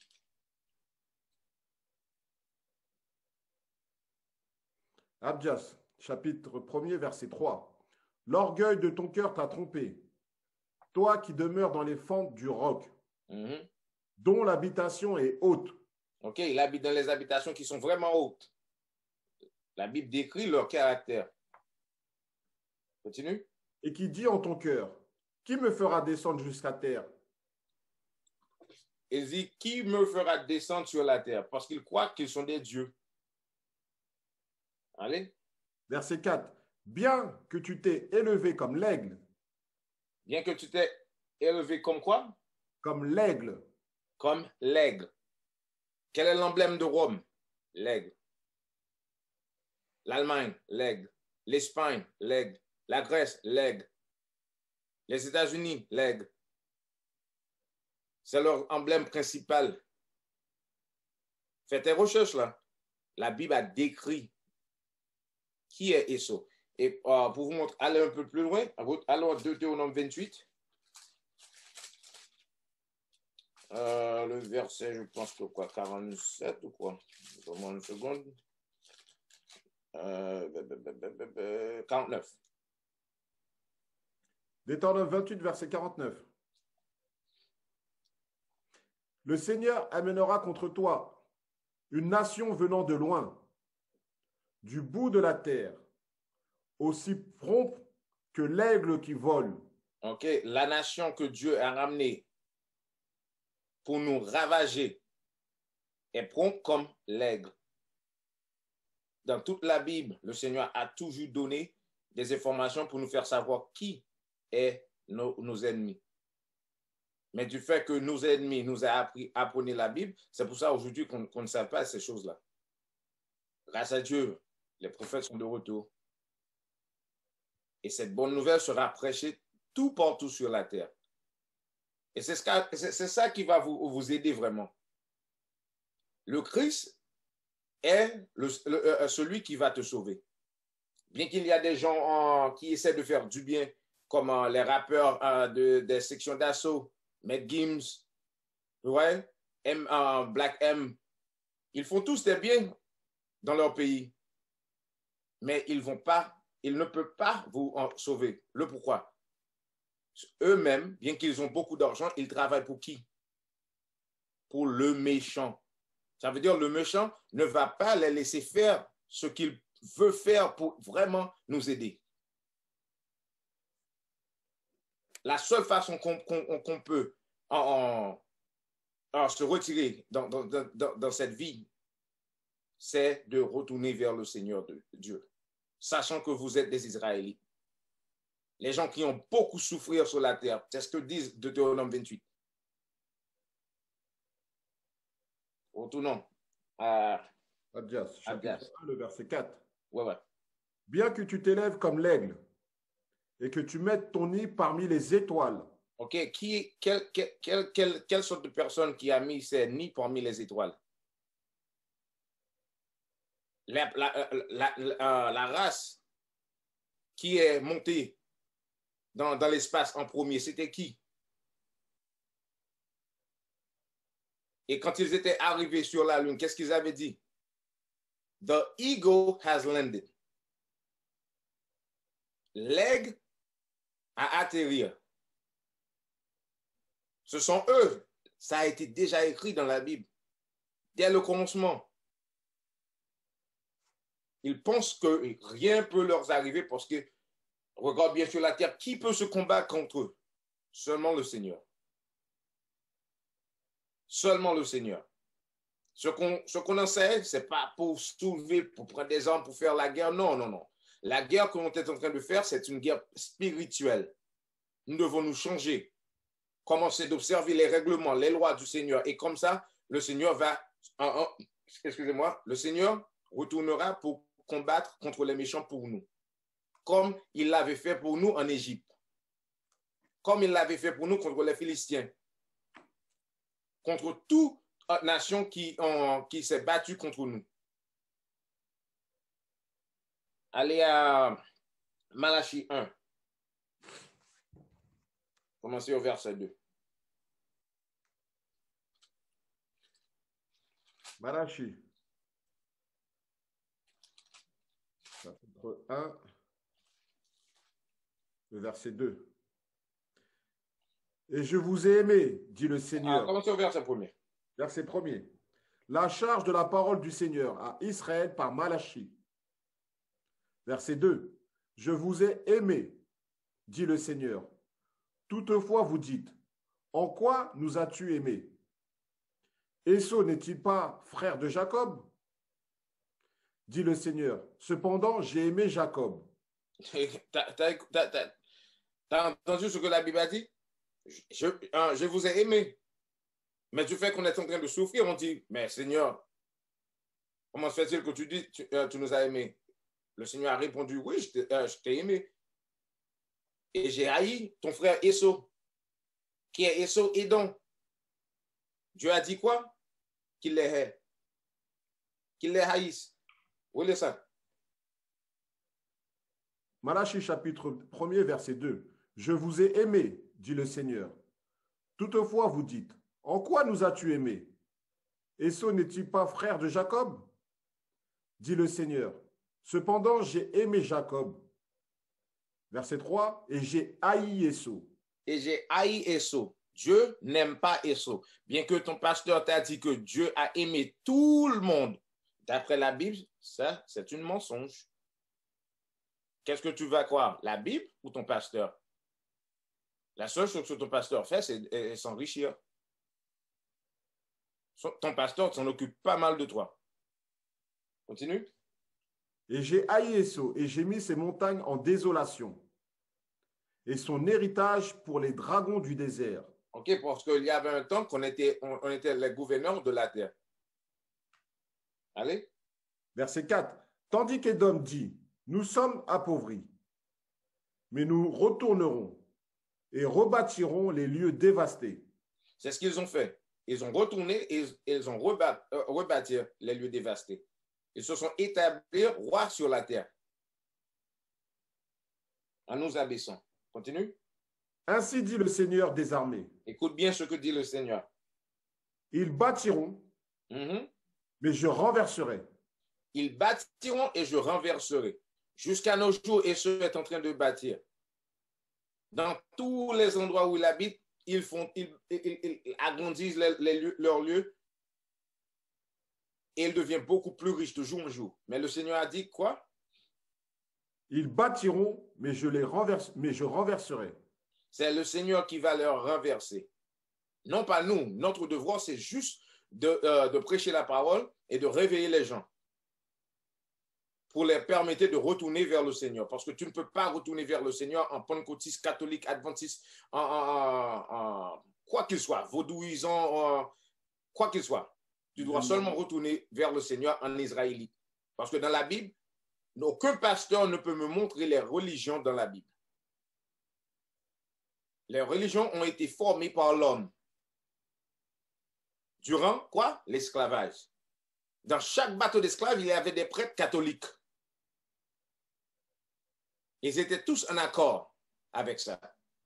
Speaker 2: Abdias, chapitre premier, verset trois. L'orgueil de ton cœur t'a trompé, toi qui demeures dans les fentes du roc, mm-hmm. dont l'habitation est haute.
Speaker 1: Ok, il habite dans les habitations qui sont vraiment hautes. La Bible décrit leur caractère. Continue.
Speaker 2: Et qui dit en ton cœur, qui me fera descendre jusqu'à terre?
Speaker 1: Il dit, qui me fera descendre sur la terre? Parce qu'ils croient qu'ils sont des dieux. Allez.
Speaker 2: Verset quatre. Bien que tu t'es élevé comme l'aigle.
Speaker 1: Bien que tu t'es élevé comme quoi?
Speaker 2: Comme l'aigle.
Speaker 1: Comme l'aigle. Quel est l'emblème de Rome? L'aigle. L'Allemagne, l'aigle. L'Espagne, l'aigle. La Grèce, l'aigle. Les États-Unis, l'aigle. C'est leur emblème principal. Faites tes recherches là. La Bible a décrit qui est Ésaü. Et euh, pour vous montrer, allez un peu plus loin, allons à Deutéronome vingt-huit. Euh, le verset, je pense que quoi, quarante-sept ou quoi? Donne-moi une seconde. Euh, quarante-neuf.
Speaker 2: Deutéronome vingt-huit, verset quarante-neuf. Le Seigneur amènera contre toi une nation venant de loin, du bout de la terre, aussi prompte que l'aigle qui vole.
Speaker 1: ok, la nation que Dieu a ramenée pour nous ravager est prompt comme l'aigle. Dans toute la Bible, le Seigneur a toujours donné des informations pour nous faire savoir qui est nos, nos ennemis. Mais du fait que nos ennemis nous ont appris à appris la Bible, c'est pour ça aujourd'hui qu'on qu'on ne sait pas ces choses-là. Grâce à Dieu, les prophètes sont de retour. Et cette bonne nouvelle sera prêchée tout partout sur la terre. Et c'est ça qui va vous, vous aider vraiment. Le Christ est le, le, celui qui va te sauver. Bien qu'il y a des gens euh, qui essaient de faire du bien, comme euh, les rappeurs euh, de, des sections d'assaut, Matt Gims, ouais, M, euh, Black M, ils font tous des biens dans leur pays. Mais ils vont pas, ils ne peuvent pas vous en sauver. Le pourquoi? Eux-mêmes, bien qu'ils ont beaucoup d'argent, ils travaillent pour qui? Pour le méchant. Ça veut dire le méchant ne va pas les laisser faire ce qu'il veut faire pour vraiment nous aider. La seule façon qu'on qu'on, qu'on peut en, en, en se retirer dans, dans, dans, dans cette vie, c'est de retourner vers le Seigneur de Dieu, sachant que vous êtes des Israélites. Les gens qui ont beaucoup souffert sur la terre, c'est ce que dit Deutéronome vingt-huit. Retournons à
Speaker 2: Abdias, chapitre un, le verset quatre.
Speaker 1: Ouais, ouais.
Speaker 2: Bien que tu t'élèves comme l'aigle et que tu mettes ton nid parmi les étoiles.
Speaker 1: OK. Qui, quelle, quelle, quelle, quelle sorte de personne qui a mis ses nids parmi les étoiles? La, la, la, la, la race qui est montée dans, dans l'espace en premier, c'était qui? Et quand ils étaient arrivés sur la Lune, qu'est-ce qu'ils avaient dit? The eagle has landed. L'aigle a atterri. Ce sont eux. Ça a été déjà écrit dans la Bible. Dès le commencement. Ils pensent que rien ne peut leur arriver parce que, regarde bien sur la terre, qui peut se combattre contre eux? Seulement le Seigneur. Seulement le Seigneur. Ce qu'on ce qu'on enseigne, ce n'est pas pour soulever, pour prendre des armes, pour faire la guerre. Non, non, non. La guerre que l'on est en train de faire, c'est une guerre spirituelle. Nous devons nous changer. Commencer d'observer les règlements, les lois du Seigneur. Et comme ça, le Seigneur va, excusez-moi, le Seigneur retournera pour combattre contre les méchants pour nous. Comme il l'avait fait pour nous en Égypte. Comme il l'avait fait pour nous contre les Philistins. Contre toute nation qui, qui s'est battue contre nous. Allez à Malachie un. Commencez au verset deux.
Speaker 2: Malachie, chapitre un, le verset deux. Et je vous ai aimé, dit le Seigneur.
Speaker 1: Ah, commencez au verset premier.
Speaker 2: Verset premier. La charge de la parole du Seigneur à Israël par Malachie. Verset deux. Je vous ai aimé, dit le Seigneur. Toutefois, vous dites, en quoi nous as-tu aimés? Esau n'est-il pas frère de Jacob? Dit le Seigneur. Cependant, j'ai aimé Jacob.
Speaker 1: T'as entendu ce que la Bible a dit? Je, hein, je vous ai aimé. Mais du fait qu'on est en train de souffrir, on dit, mais Seigneur, comment se fait-il que tu dis, tu, euh, tu nous as aimés? Le Seigneur a répondu, oui, je t'ai euh, aimé. Et j'ai haï ton frère Esau, qui est Esau Édom. Dieu a dit quoi? Qu'il les hait. Qu'il les haïsse. Où est ça?
Speaker 2: Malachie chapitre premier, verset deux. Je vous ai aimé, dit le Seigneur. Toutefois, vous dites, en quoi nous as-tu aimés? Esau n'est-il pas frère de Jacob? Dit le Seigneur. Cependant, j'ai aimé Jacob. Verset trois. Et j'ai haï Esau.
Speaker 1: Et j'ai haï Esau. Dieu n'aime pas Esau. Bien que ton pasteur t'a dit que Dieu a aimé tout le monde. D'après la Bible, ça, c'est un mensonge. Qu'est-ce que tu vas croire? La Bible ou ton pasteur? La seule chose que ton pasteur fait, c'est s'enrichir. Ton pasteur s'en occupe pas mal de toi. Continue.
Speaker 2: Et j'ai haï Esso, et j'ai mis ses montagnes en désolation, et son héritage pour les dragons du désert.
Speaker 1: OK, parce qu'il y avait un temps qu'on était, on, on était les gouverneurs de la terre. Allez.
Speaker 2: Verset quatre. Tandis qu'Édom dit, nous sommes appauvris, mais nous retournerons et rebâtirons les lieux dévastés.
Speaker 1: C'est ce qu'ils ont fait. Ils ont retourné et ils ont rebat, euh, rebâti les lieux dévastés. Ils se sont établis rois sur la terre. En nous abaissant. Continue.
Speaker 2: Ainsi dit le Seigneur des armées.
Speaker 1: Écoute bien ce que dit le Seigneur.
Speaker 2: Ils bâtiront,
Speaker 1: Mm-hmm.
Speaker 2: mais je renverserai.
Speaker 1: Ils bâtiront et je renverserai. Jusqu'à nos jours, Esaü est en train de bâtir. Dans tous les endroits où il habite, ils, font, ils, ils, ils agrandissent les, les lieux, leurs lieux et il devient beaucoup plus riche de jour en jour. Mais le Seigneur a dit quoi?
Speaker 2: Ils bâtiront, mais je les renverse, mais je renverserai.
Speaker 1: C'est le Seigneur qui va leur renverser. Non pas nous. Notre devoir, c'est juste de, euh, de prêcher la parole et de réveiller les gens pour les permettre de retourner vers le Seigneur. Parce que tu ne peux pas retourner vers le Seigneur en pentecôtiste, catholique, adventiste, en, en, en quoi qu'il soit, vaudouisant, en, quoi qu'il soit. Tu dois seulement retourner vers le Seigneur en israélite. Parce que dans la Bible, aucun pasteur ne peut me montrer les religions dans la Bible. Les religions ont été formées par l'homme. Durant quoi? L'esclavage. Dans chaque bateau d'esclaves, il y avait des prêtres catholiques. Ils étaient tous en accord avec ça.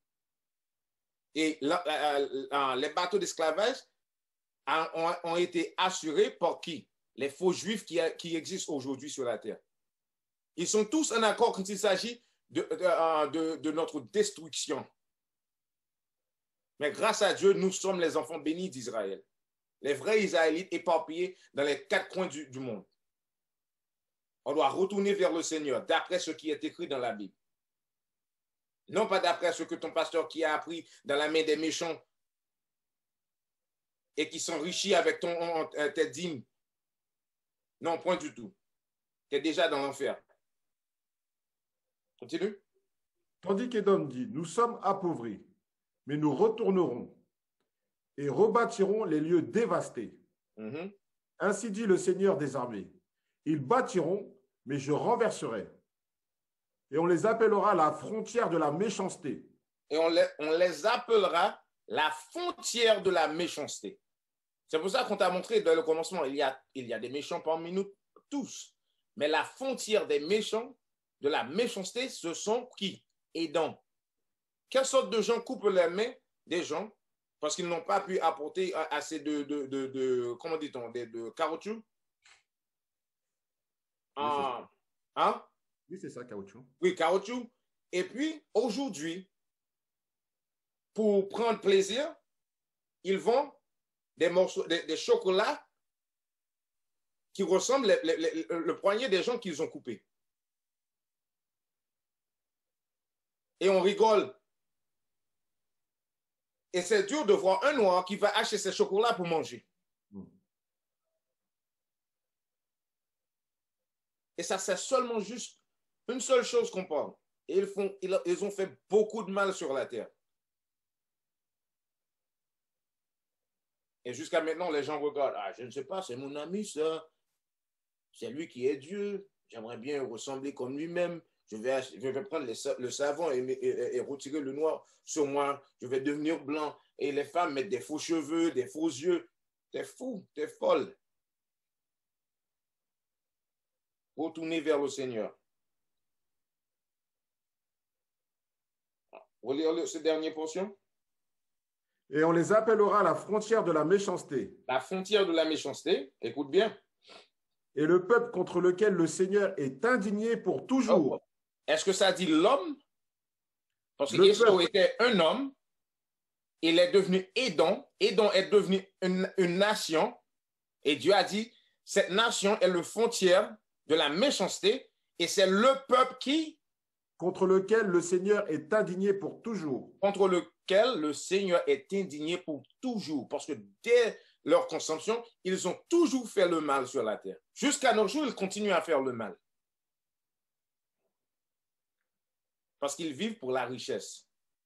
Speaker 1: Et la, la, la, les bateaux d'esclavage ont, ont été assurés par qui? Les faux juifs qui, qui existent aujourd'hui sur la terre. Ils sont tous en accord quand il s'agit de, de, de, de notre destruction. Mais grâce à Dieu, nous sommes les enfants bénis d'Israël. Les vrais Israélites éparpillés dans les quatre coins du, du monde. On doit retourner vers le Seigneur d'après ce qui est écrit dans la Bible. Non pas d'après ce que ton pasteur qui a appris dans la main des méchants et qui s'enrichit avec ton, tes dîmes. Non, point du tout. Tu es déjà dans l'enfer. Continue.
Speaker 2: Tandis qu'Édom dit, nous sommes appauvris, mais nous retournerons et rebâtirons les lieux dévastés.
Speaker 1: Mm-hmm.
Speaker 2: Ainsi dit le Seigneur des armées. Ils bâtiront, mais je renverserai. Et on les appellera la frontière de la méchanceté.
Speaker 1: Et on les, on les appellera la frontière de la méchanceté. C'est pour ça qu'on t'a montré dans le commencement, il y a, il y a des méchants parmi nous tous. Mais la frontière des méchants, de la méchanceté, ce sont qui? Édom. Quelle sorte de gens coupent les mains des gens parce qu'ils n'ont pas pu apporter assez de, de, de, de comment dit-on, de, de caoutchouc?
Speaker 2: Oui,
Speaker 1: ah, hein?
Speaker 2: Oui, c'est ça, caoutchouc.
Speaker 1: Oui, caoutchouc. Et puis, aujourd'hui, pour prendre plaisir, ils vendent des morceaux, des, des chocolats qui ressemblent le, le, le, le poignet des gens qu'ils ont coupés. Et on rigole. Et c'est dur de voir un noir qui va acheter ces chocolats pour manger. Mm. Et ça, c'est seulement juste une seule chose qu'on parle. Et ils, font, ils, ils ont fait beaucoup de mal sur la terre. Et jusqu'à maintenant, les gens regardent. Ah, je ne sais pas, c'est mon ami, ça. C'est lui qui est Dieu. J'aimerais bien ressembler comme lui-même. Je vais, je vais prendre les, le savon et, et, et retirer le noir sur moi. Je vais devenir blanc. Et les femmes mettent des faux cheveux, des faux yeux. T'es fou, t'es folle. Retournez vers le Seigneur. Vous voulez lire cette dernière portion?
Speaker 2: Et on les appellera la frontière de la méchanceté.
Speaker 1: La frontière de la méchanceté, écoute bien.
Speaker 2: Et le peuple contre lequel le Seigneur est indigné pour toujours.
Speaker 1: Oh. Est-ce que ça dit l'homme? Parce que Esaü était un homme. Il est devenu Édom. Édom est devenu une, une nation. Et Dieu a dit, cette nation est le frontière de la méchanceté. Et c'est le peuple qui
Speaker 2: contre lequel le Seigneur est indigné pour toujours.
Speaker 1: Contre lequel le Seigneur est indigné pour toujours. Parce que dès leur consommation, ils ont toujours fait le mal sur la terre. Jusqu'à nos jours, ils continuent à faire le mal. Parce qu'ils vivent pour la richesse.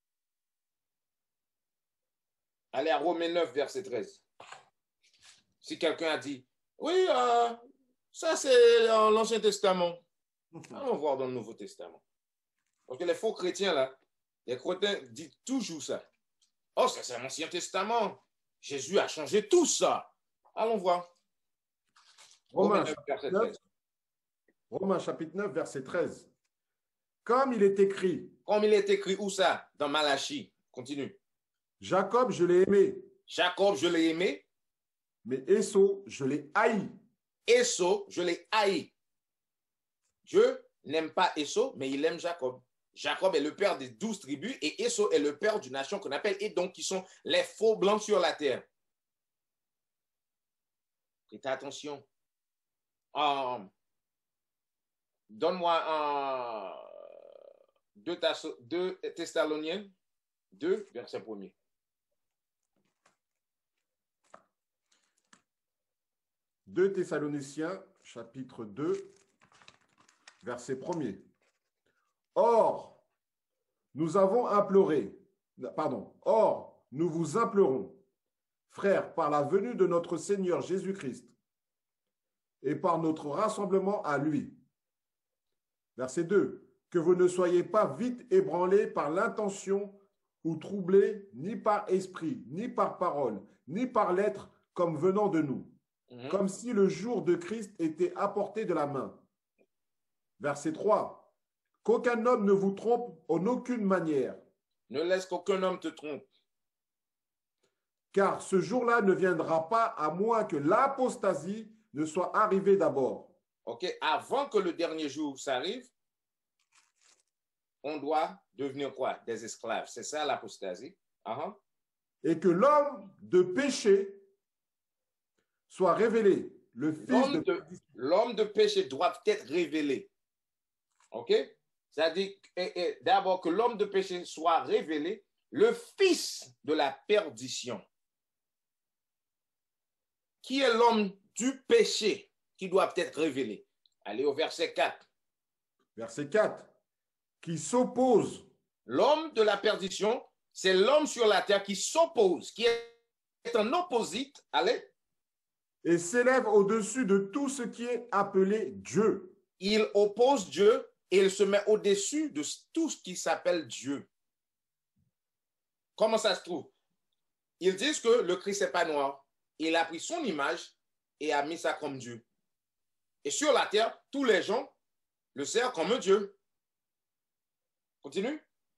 Speaker 1: Allez à Romains neuf, verset treize. Si quelqu'un a dit, oui, euh, ça c'est dans l'Ancien Testament. Allons voir dans le Nouveau Testament. Parce que les faux chrétiens, là, les chrétiens disent toujours ça. Oh, ça c'est l'Ancien Testament. Jésus a changé tout ça. Allons voir.
Speaker 2: Romains,
Speaker 1: Romains neuf, verset
Speaker 2: neuf,
Speaker 1: treize.
Speaker 2: Romains chapitre neuf, verset treize. Comme il est écrit,
Speaker 1: Comme il est écrit, où ça? Dans Malachie. Continue.
Speaker 2: Jacob, je l'ai aimé,
Speaker 1: Jacob, je l'ai aimé.
Speaker 2: mais Ésaü, je l'ai haï.
Speaker 1: Ésaü, je l'ai haï. Dieu n'aime pas Ésaü, mais il aime Jacob. Jacob est le père des douze tribus et Ésaü est le père d'une nation qu'on appelle Édom, qui sont les faux blancs sur la terre. Prêtez attention. Um, Donne-moi un deux, deux Thessaloniens deux, verset premier.
Speaker 2: deux Thessaloniciens, chapitre deux, verset premier. Or, nous avons imploré, pardon, or, nous vous implorons, frères, par la venue de notre Seigneur Jésus-Christ et par notre rassemblement à lui. Verset deux. Que vous ne soyez pas vite ébranlés par l'intention ou troublés ni par esprit, ni par parole, ni par lettre comme venant de nous, mmh. Comme si le jour de Christ était à portée de la main. Verset trois. Qu'aucun homme ne vous trompe en aucune manière.
Speaker 1: Ne laisse qu'aucun homme te trompe.
Speaker 2: Car ce jour-là ne viendra pas à moins que l'apostasie ne soit arrivée d'abord.
Speaker 1: Ok, avant que le dernier jour s'arrive, on doit devenir quoi? Des esclaves. C'est ça l'apostasie. Uh-huh.
Speaker 2: Et que l'homme de péché soit révélé, le fils
Speaker 1: l'homme
Speaker 2: de...
Speaker 1: de l'homme de péché doit être révélé. Ok? C'est-à-dire d'abord que l'homme de péché soit révélé, le fils de la perdition. Qui est l'homme du péché qui doit être révélé? Allez au verset quatre.
Speaker 2: Verset quatre. Qui s'oppose.
Speaker 1: L'homme de la perdition, c'est l'homme sur la terre qui s'oppose, qui est en opposite, allez.
Speaker 2: Et s'élève au-dessus de tout ce qui est appelé Dieu.
Speaker 1: Il oppose Dieu et il se met au-dessus de tout ce qui s'appelle Dieu. Comment ça se trouve? Ils disent que le Christ n'est pas noir. Il a pris son image et a mis ça comme Dieu. Et sur la terre, tous les gens le servent comme un Dieu. Continue.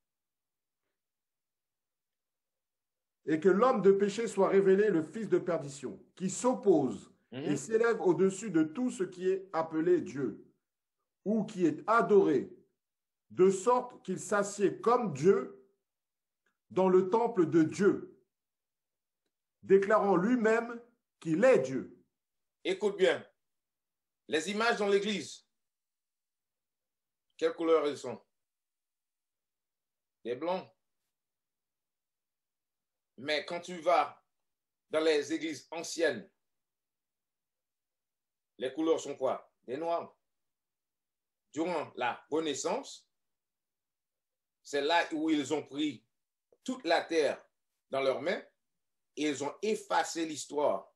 Speaker 2: Et que l'homme de péché soit révélé, le fils de perdition, qui s'oppose mm-hmm. et s'élève au-dessus de tout ce qui est appelé Dieu, ou qui est adoré, de sorte qu'il s'assied comme Dieu dans le temple de Dieu, déclarant lui-même qu'il est Dieu.
Speaker 1: Écoute bien, les images dans l'église, quelle couleur elles sont? Des blancs. Mais quand tu vas dans les églises anciennes, les couleurs sont quoi? Des noirs. Durant la Renaissance, c'est là où ils ont pris toute la terre dans leurs mains et ils ont effacé l'histoire.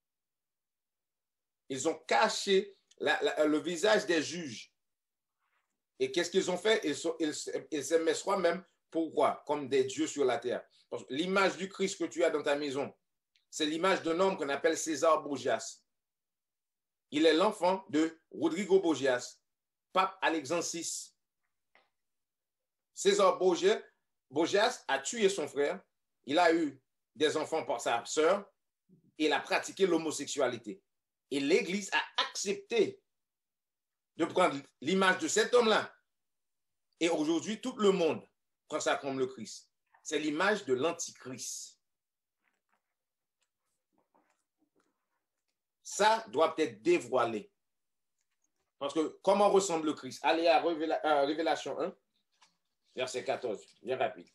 Speaker 1: Ils ont caché la, la, le visage des juges. Et qu'est-ce qu'ils ont fait? Ils, sont, ils, ils s'aimaient soi-même. Pourquoi? Comme des dieux sur la terre. L'image du Christ que tu as dans ta maison, c'est l'image d'un homme qu'on appelle César Borgias. Il est l'enfant de Rodrigo Borgias, pape Alexandre six. César Borgias, Borgias a tué son frère. Il a eu des enfants par sa sœur. Et il a pratiqué l'homosexualité. Et l'Église a accepté de prendre l'image de cet homme-là. Et aujourd'hui, tout le monde prend ça comme le Christ. C'est l'image de l'Antichrist. Ça doit être dévoilé. Parce que comment ressemble le Christ? Allez à Révélation un. verset quatorze, bien rapide.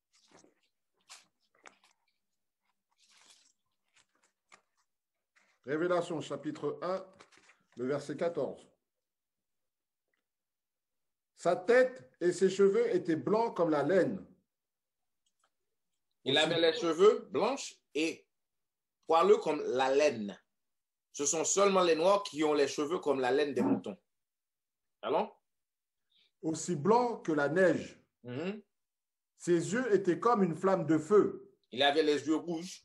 Speaker 2: Révélation, chapitre un, le verset quatorze. Sa tête et ses cheveux étaient blancs comme la laine.
Speaker 1: Il
Speaker 2: Aussi-
Speaker 1: avait les cheveux blanches et poileux comme la laine. Ce sont seulement les noirs qui ont les cheveux comme la laine des moutons. Allons?
Speaker 2: Aussi blanc que la neige.
Speaker 1: Mhm.
Speaker 2: Ses yeux étaient comme une flamme de feu,
Speaker 1: Il avait les yeux rouges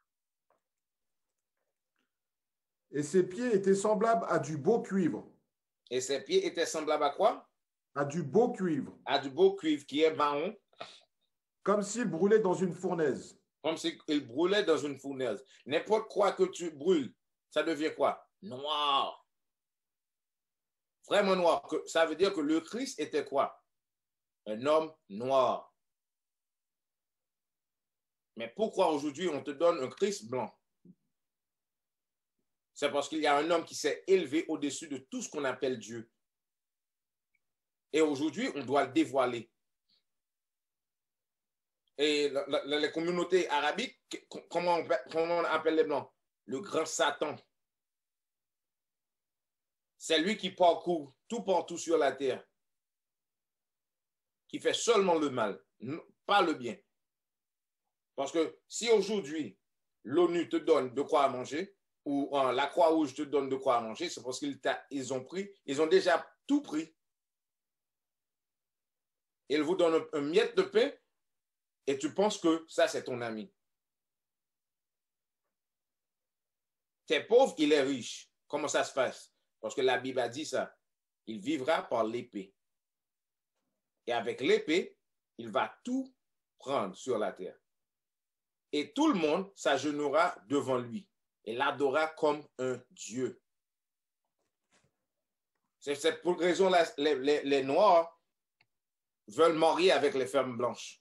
Speaker 2: et ses pieds étaient semblables à du beau cuivre.
Speaker 1: et ses pieds étaient semblables à quoi?
Speaker 2: À du beau cuivre,
Speaker 1: À du beau cuivre qui est marron,
Speaker 2: comme s'il brûlait dans une fournaise.
Speaker 1: comme s'il brûlait dans une fournaise. N'importe quoi que tu brûles, ça devient quoi? Noir. Vraiment noir. Que- Ça veut dire que le Christ était quoi? Un homme noir. Mais pourquoi aujourd'hui on te donne un Christ blanc? C'est parce qu'il y a un homme qui s'est élevé au-dessus de tout ce qu'on appelle Dieu. Et aujourd'hui, on doit le dévoiler. Et la- la- les communautés arabiques, comment on, comment on appelle les Blancs? Le grand Satan. C'est lui qui parcourt tout partout sur la terre, qui fait seulement le mal, pas le bien. Parce que si aujourd'hui, l'ONU te donne de quoi manger, ou euh, la Croix-Rouge te donne de quoi manger, c'est parce qu'ils ils ont pris, ils ont déjà tout pris. Ils vous donnent un, un miette de pain et tu penses que ça, c'est ton ami. T'es pauvre, il est riche. Comment ça se passe? Parce que la Bible a dit ça. Il vivra par l'épée. Et avec l'épée, il va tout prendre sur la terre. Et tout le monde s'agenouillera devant lui et l'adorera comme un Dieu. C'est cette pour raison-là, les, les, les Noirs veulent marier avec les femmes blanches.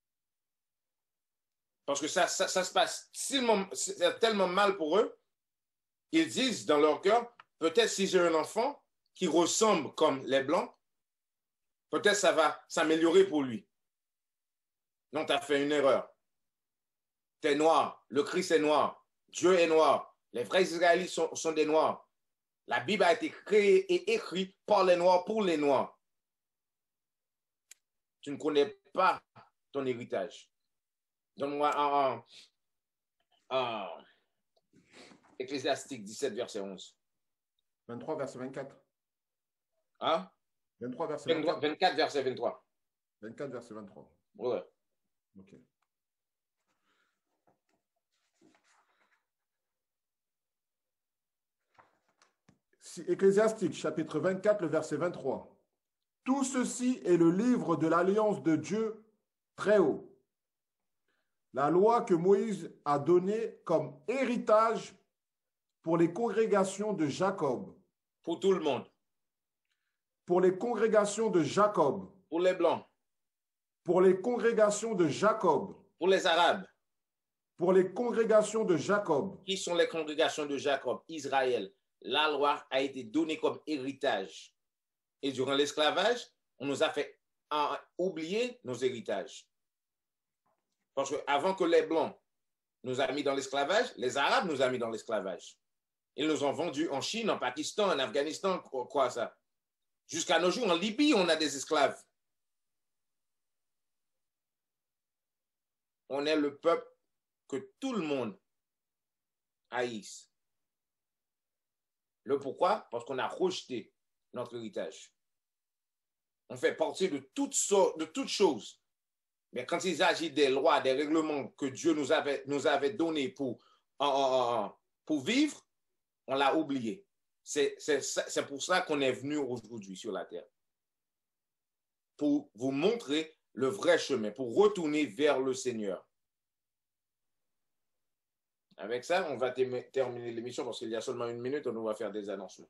Speaker 1: Parce que ça, ça, ça se passe tellement, tellement mal pour eux. Ils disent dans leur cœur, peut-être si j'ai un enfant qui ressemble comme les Blancs, peut-être ça va s'améliorer pour lui. Non, tu as fait une erreur. Tu es noir, le Christ est noir, Dieu est noir, les vrais Israélites sont, sont des noirs. La Bible a été créée et écrite par les noirs pour les noirs. Tu ne connais pas ton héritage. Donne-moi un, un, un Ecclésiastique dix-sept, verset onze.
Speaker 2: vingt-trois, verset vingt-quatre.
Speaker 1: Hein?
Speaker 2: vingt-trois, verset
Speaker 1: vingt-trois,
Speaker 2: vingt-quatre.
Speaker 1: vingt-quatre, verset vingt-trois.
Speaker 2: vingt-quatre, verset vingt-trois.
Speaker 1: Ouais.
Speaker 2: Ok. Si, Ecclésiastique, chapitre vingt-quatre, le verset vingt-trois. Tout ceci est le livre de l'alliance de Dieu très haut. La loi que Moïse a donnée comme héritage pour les congrégations de Jacob.
Speaker 1: Pour tout le monde.
Speaker 2: Pour les congrégations de Jacob.
Speaker 1: Pour les Blancs.
Speaker 2: Pour les congrégations de Jacob.
Speaker 1: Pour les Arabes.
Speaker 2: Pour les congrégations de Jacob.
Speaker 1: Qui sont les congrégations de Jacob? Israël. La loi a été donnée comme héritage. Et durant l'esclavage, on nous a fait uh, oublier nos héritages. Parce qu'avant que les Blancs nous aient mis dans l'esclavage, les Arabes nous ont mis dans l'esclavage. Ils nous ont vendus en Chine, en Pakistan, en Afghanistan, quoi ça? Jusqu'à nos jours, en Libye, on a des esclaves. On est le peuple que tout le monde haïsse. Le pourquoi? Parce qu'on a rejeté notre héritage. On fait partie de toutes sortes, de toutes choses. Mais quand il s'agit des lois, des règlements que Dieu nous avait, nous avait donnés pour, uh, pour vivre, on l'a oublié. C'est pour ça qu'on est venu aujourd'hui sur la terre. Pour vous montrer le vrai chemin, pour retourner vers le Seigneur. Avec ça, on va terminer l'émission parce qu'il y a seulement une minute, on va faire des annoncements.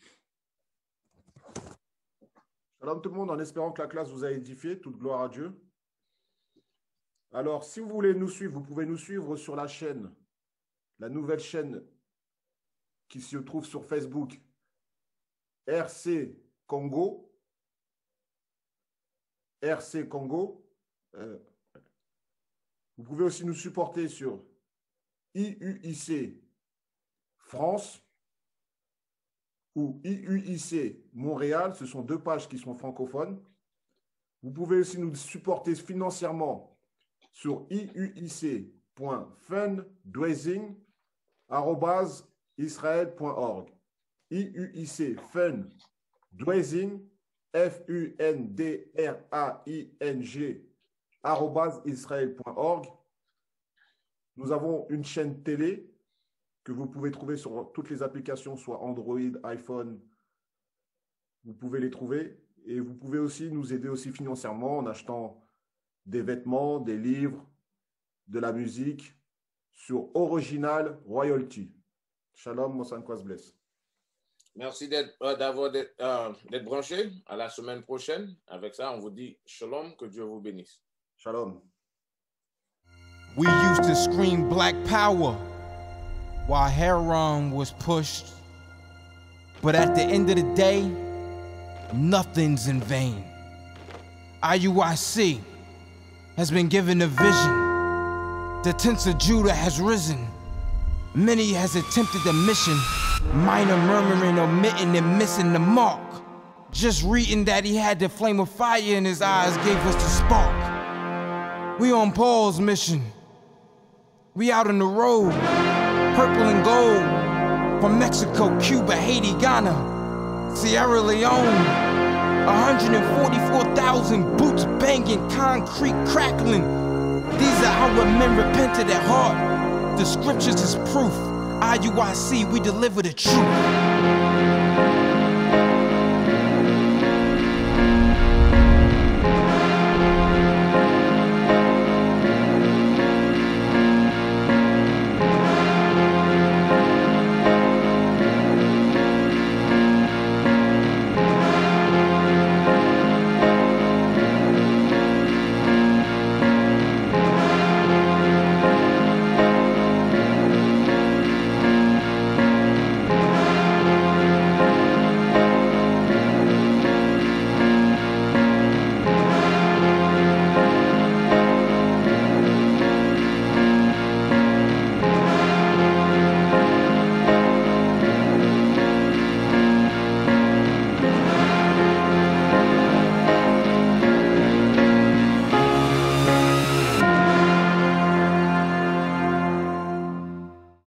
Speaker 2: Shalom tout le monde, en espérant que la classe vous a édifié, toute gloire à Dieu. Alors, si vous voulez nous suivre, vous pouvez nous suivre sur la chaîne, la nouvelle chaîne qui se trouve sur Facebook, R C Congo. R C Congo. Euh, vous pouvez aussi nous supporter sur I U I C France ou I U I C Montréal. Ce sont deux pages qui sont francophones. Vous pouvez aussi nous supporter financièrement sur I U I C point fundraising arobase israël point org. I U I C fundraising F U N D R A I N G arobase israël point org. Nous avons une chaîne télé que vous pouvez trouver sur toutes les applications, soit Android, iPhone. Vous pouvez les trouver. Et vous pouvez aussi nous aider aussi financièrement en achetant des vêtements, des livres, de la musique sur Original Royalty. Shalom, Mosan Kwaz bless.
Speaker 1: Merci d'être euh, d'avoir d'être euh, d'être branché. À la semaine prochaine. Avec ça, on vous dit shalom, que Dieu vous bénisse.
Speaker 2: Shalom.
Speaker 3: We used to scream black power while Heron was pushed. But at the end of the day, nothing's in vain. I U I C has been given a vision. The tents of Judah has risen. Many has attempted the mission. Minor murmuring, omitting, and missing the mark. Just reading that he had the flame of fire in his eyes gave us the spark. We on Paul's mission. We out on the road. Purple and gold. From Mexico, Cuba, Haiti, Ghana, Sierra Leone. one hundred forty-four thousand boots banging, concrete crackling. These are how men repented at heart. The scriptures is proof. I U I C, we deliver the truth.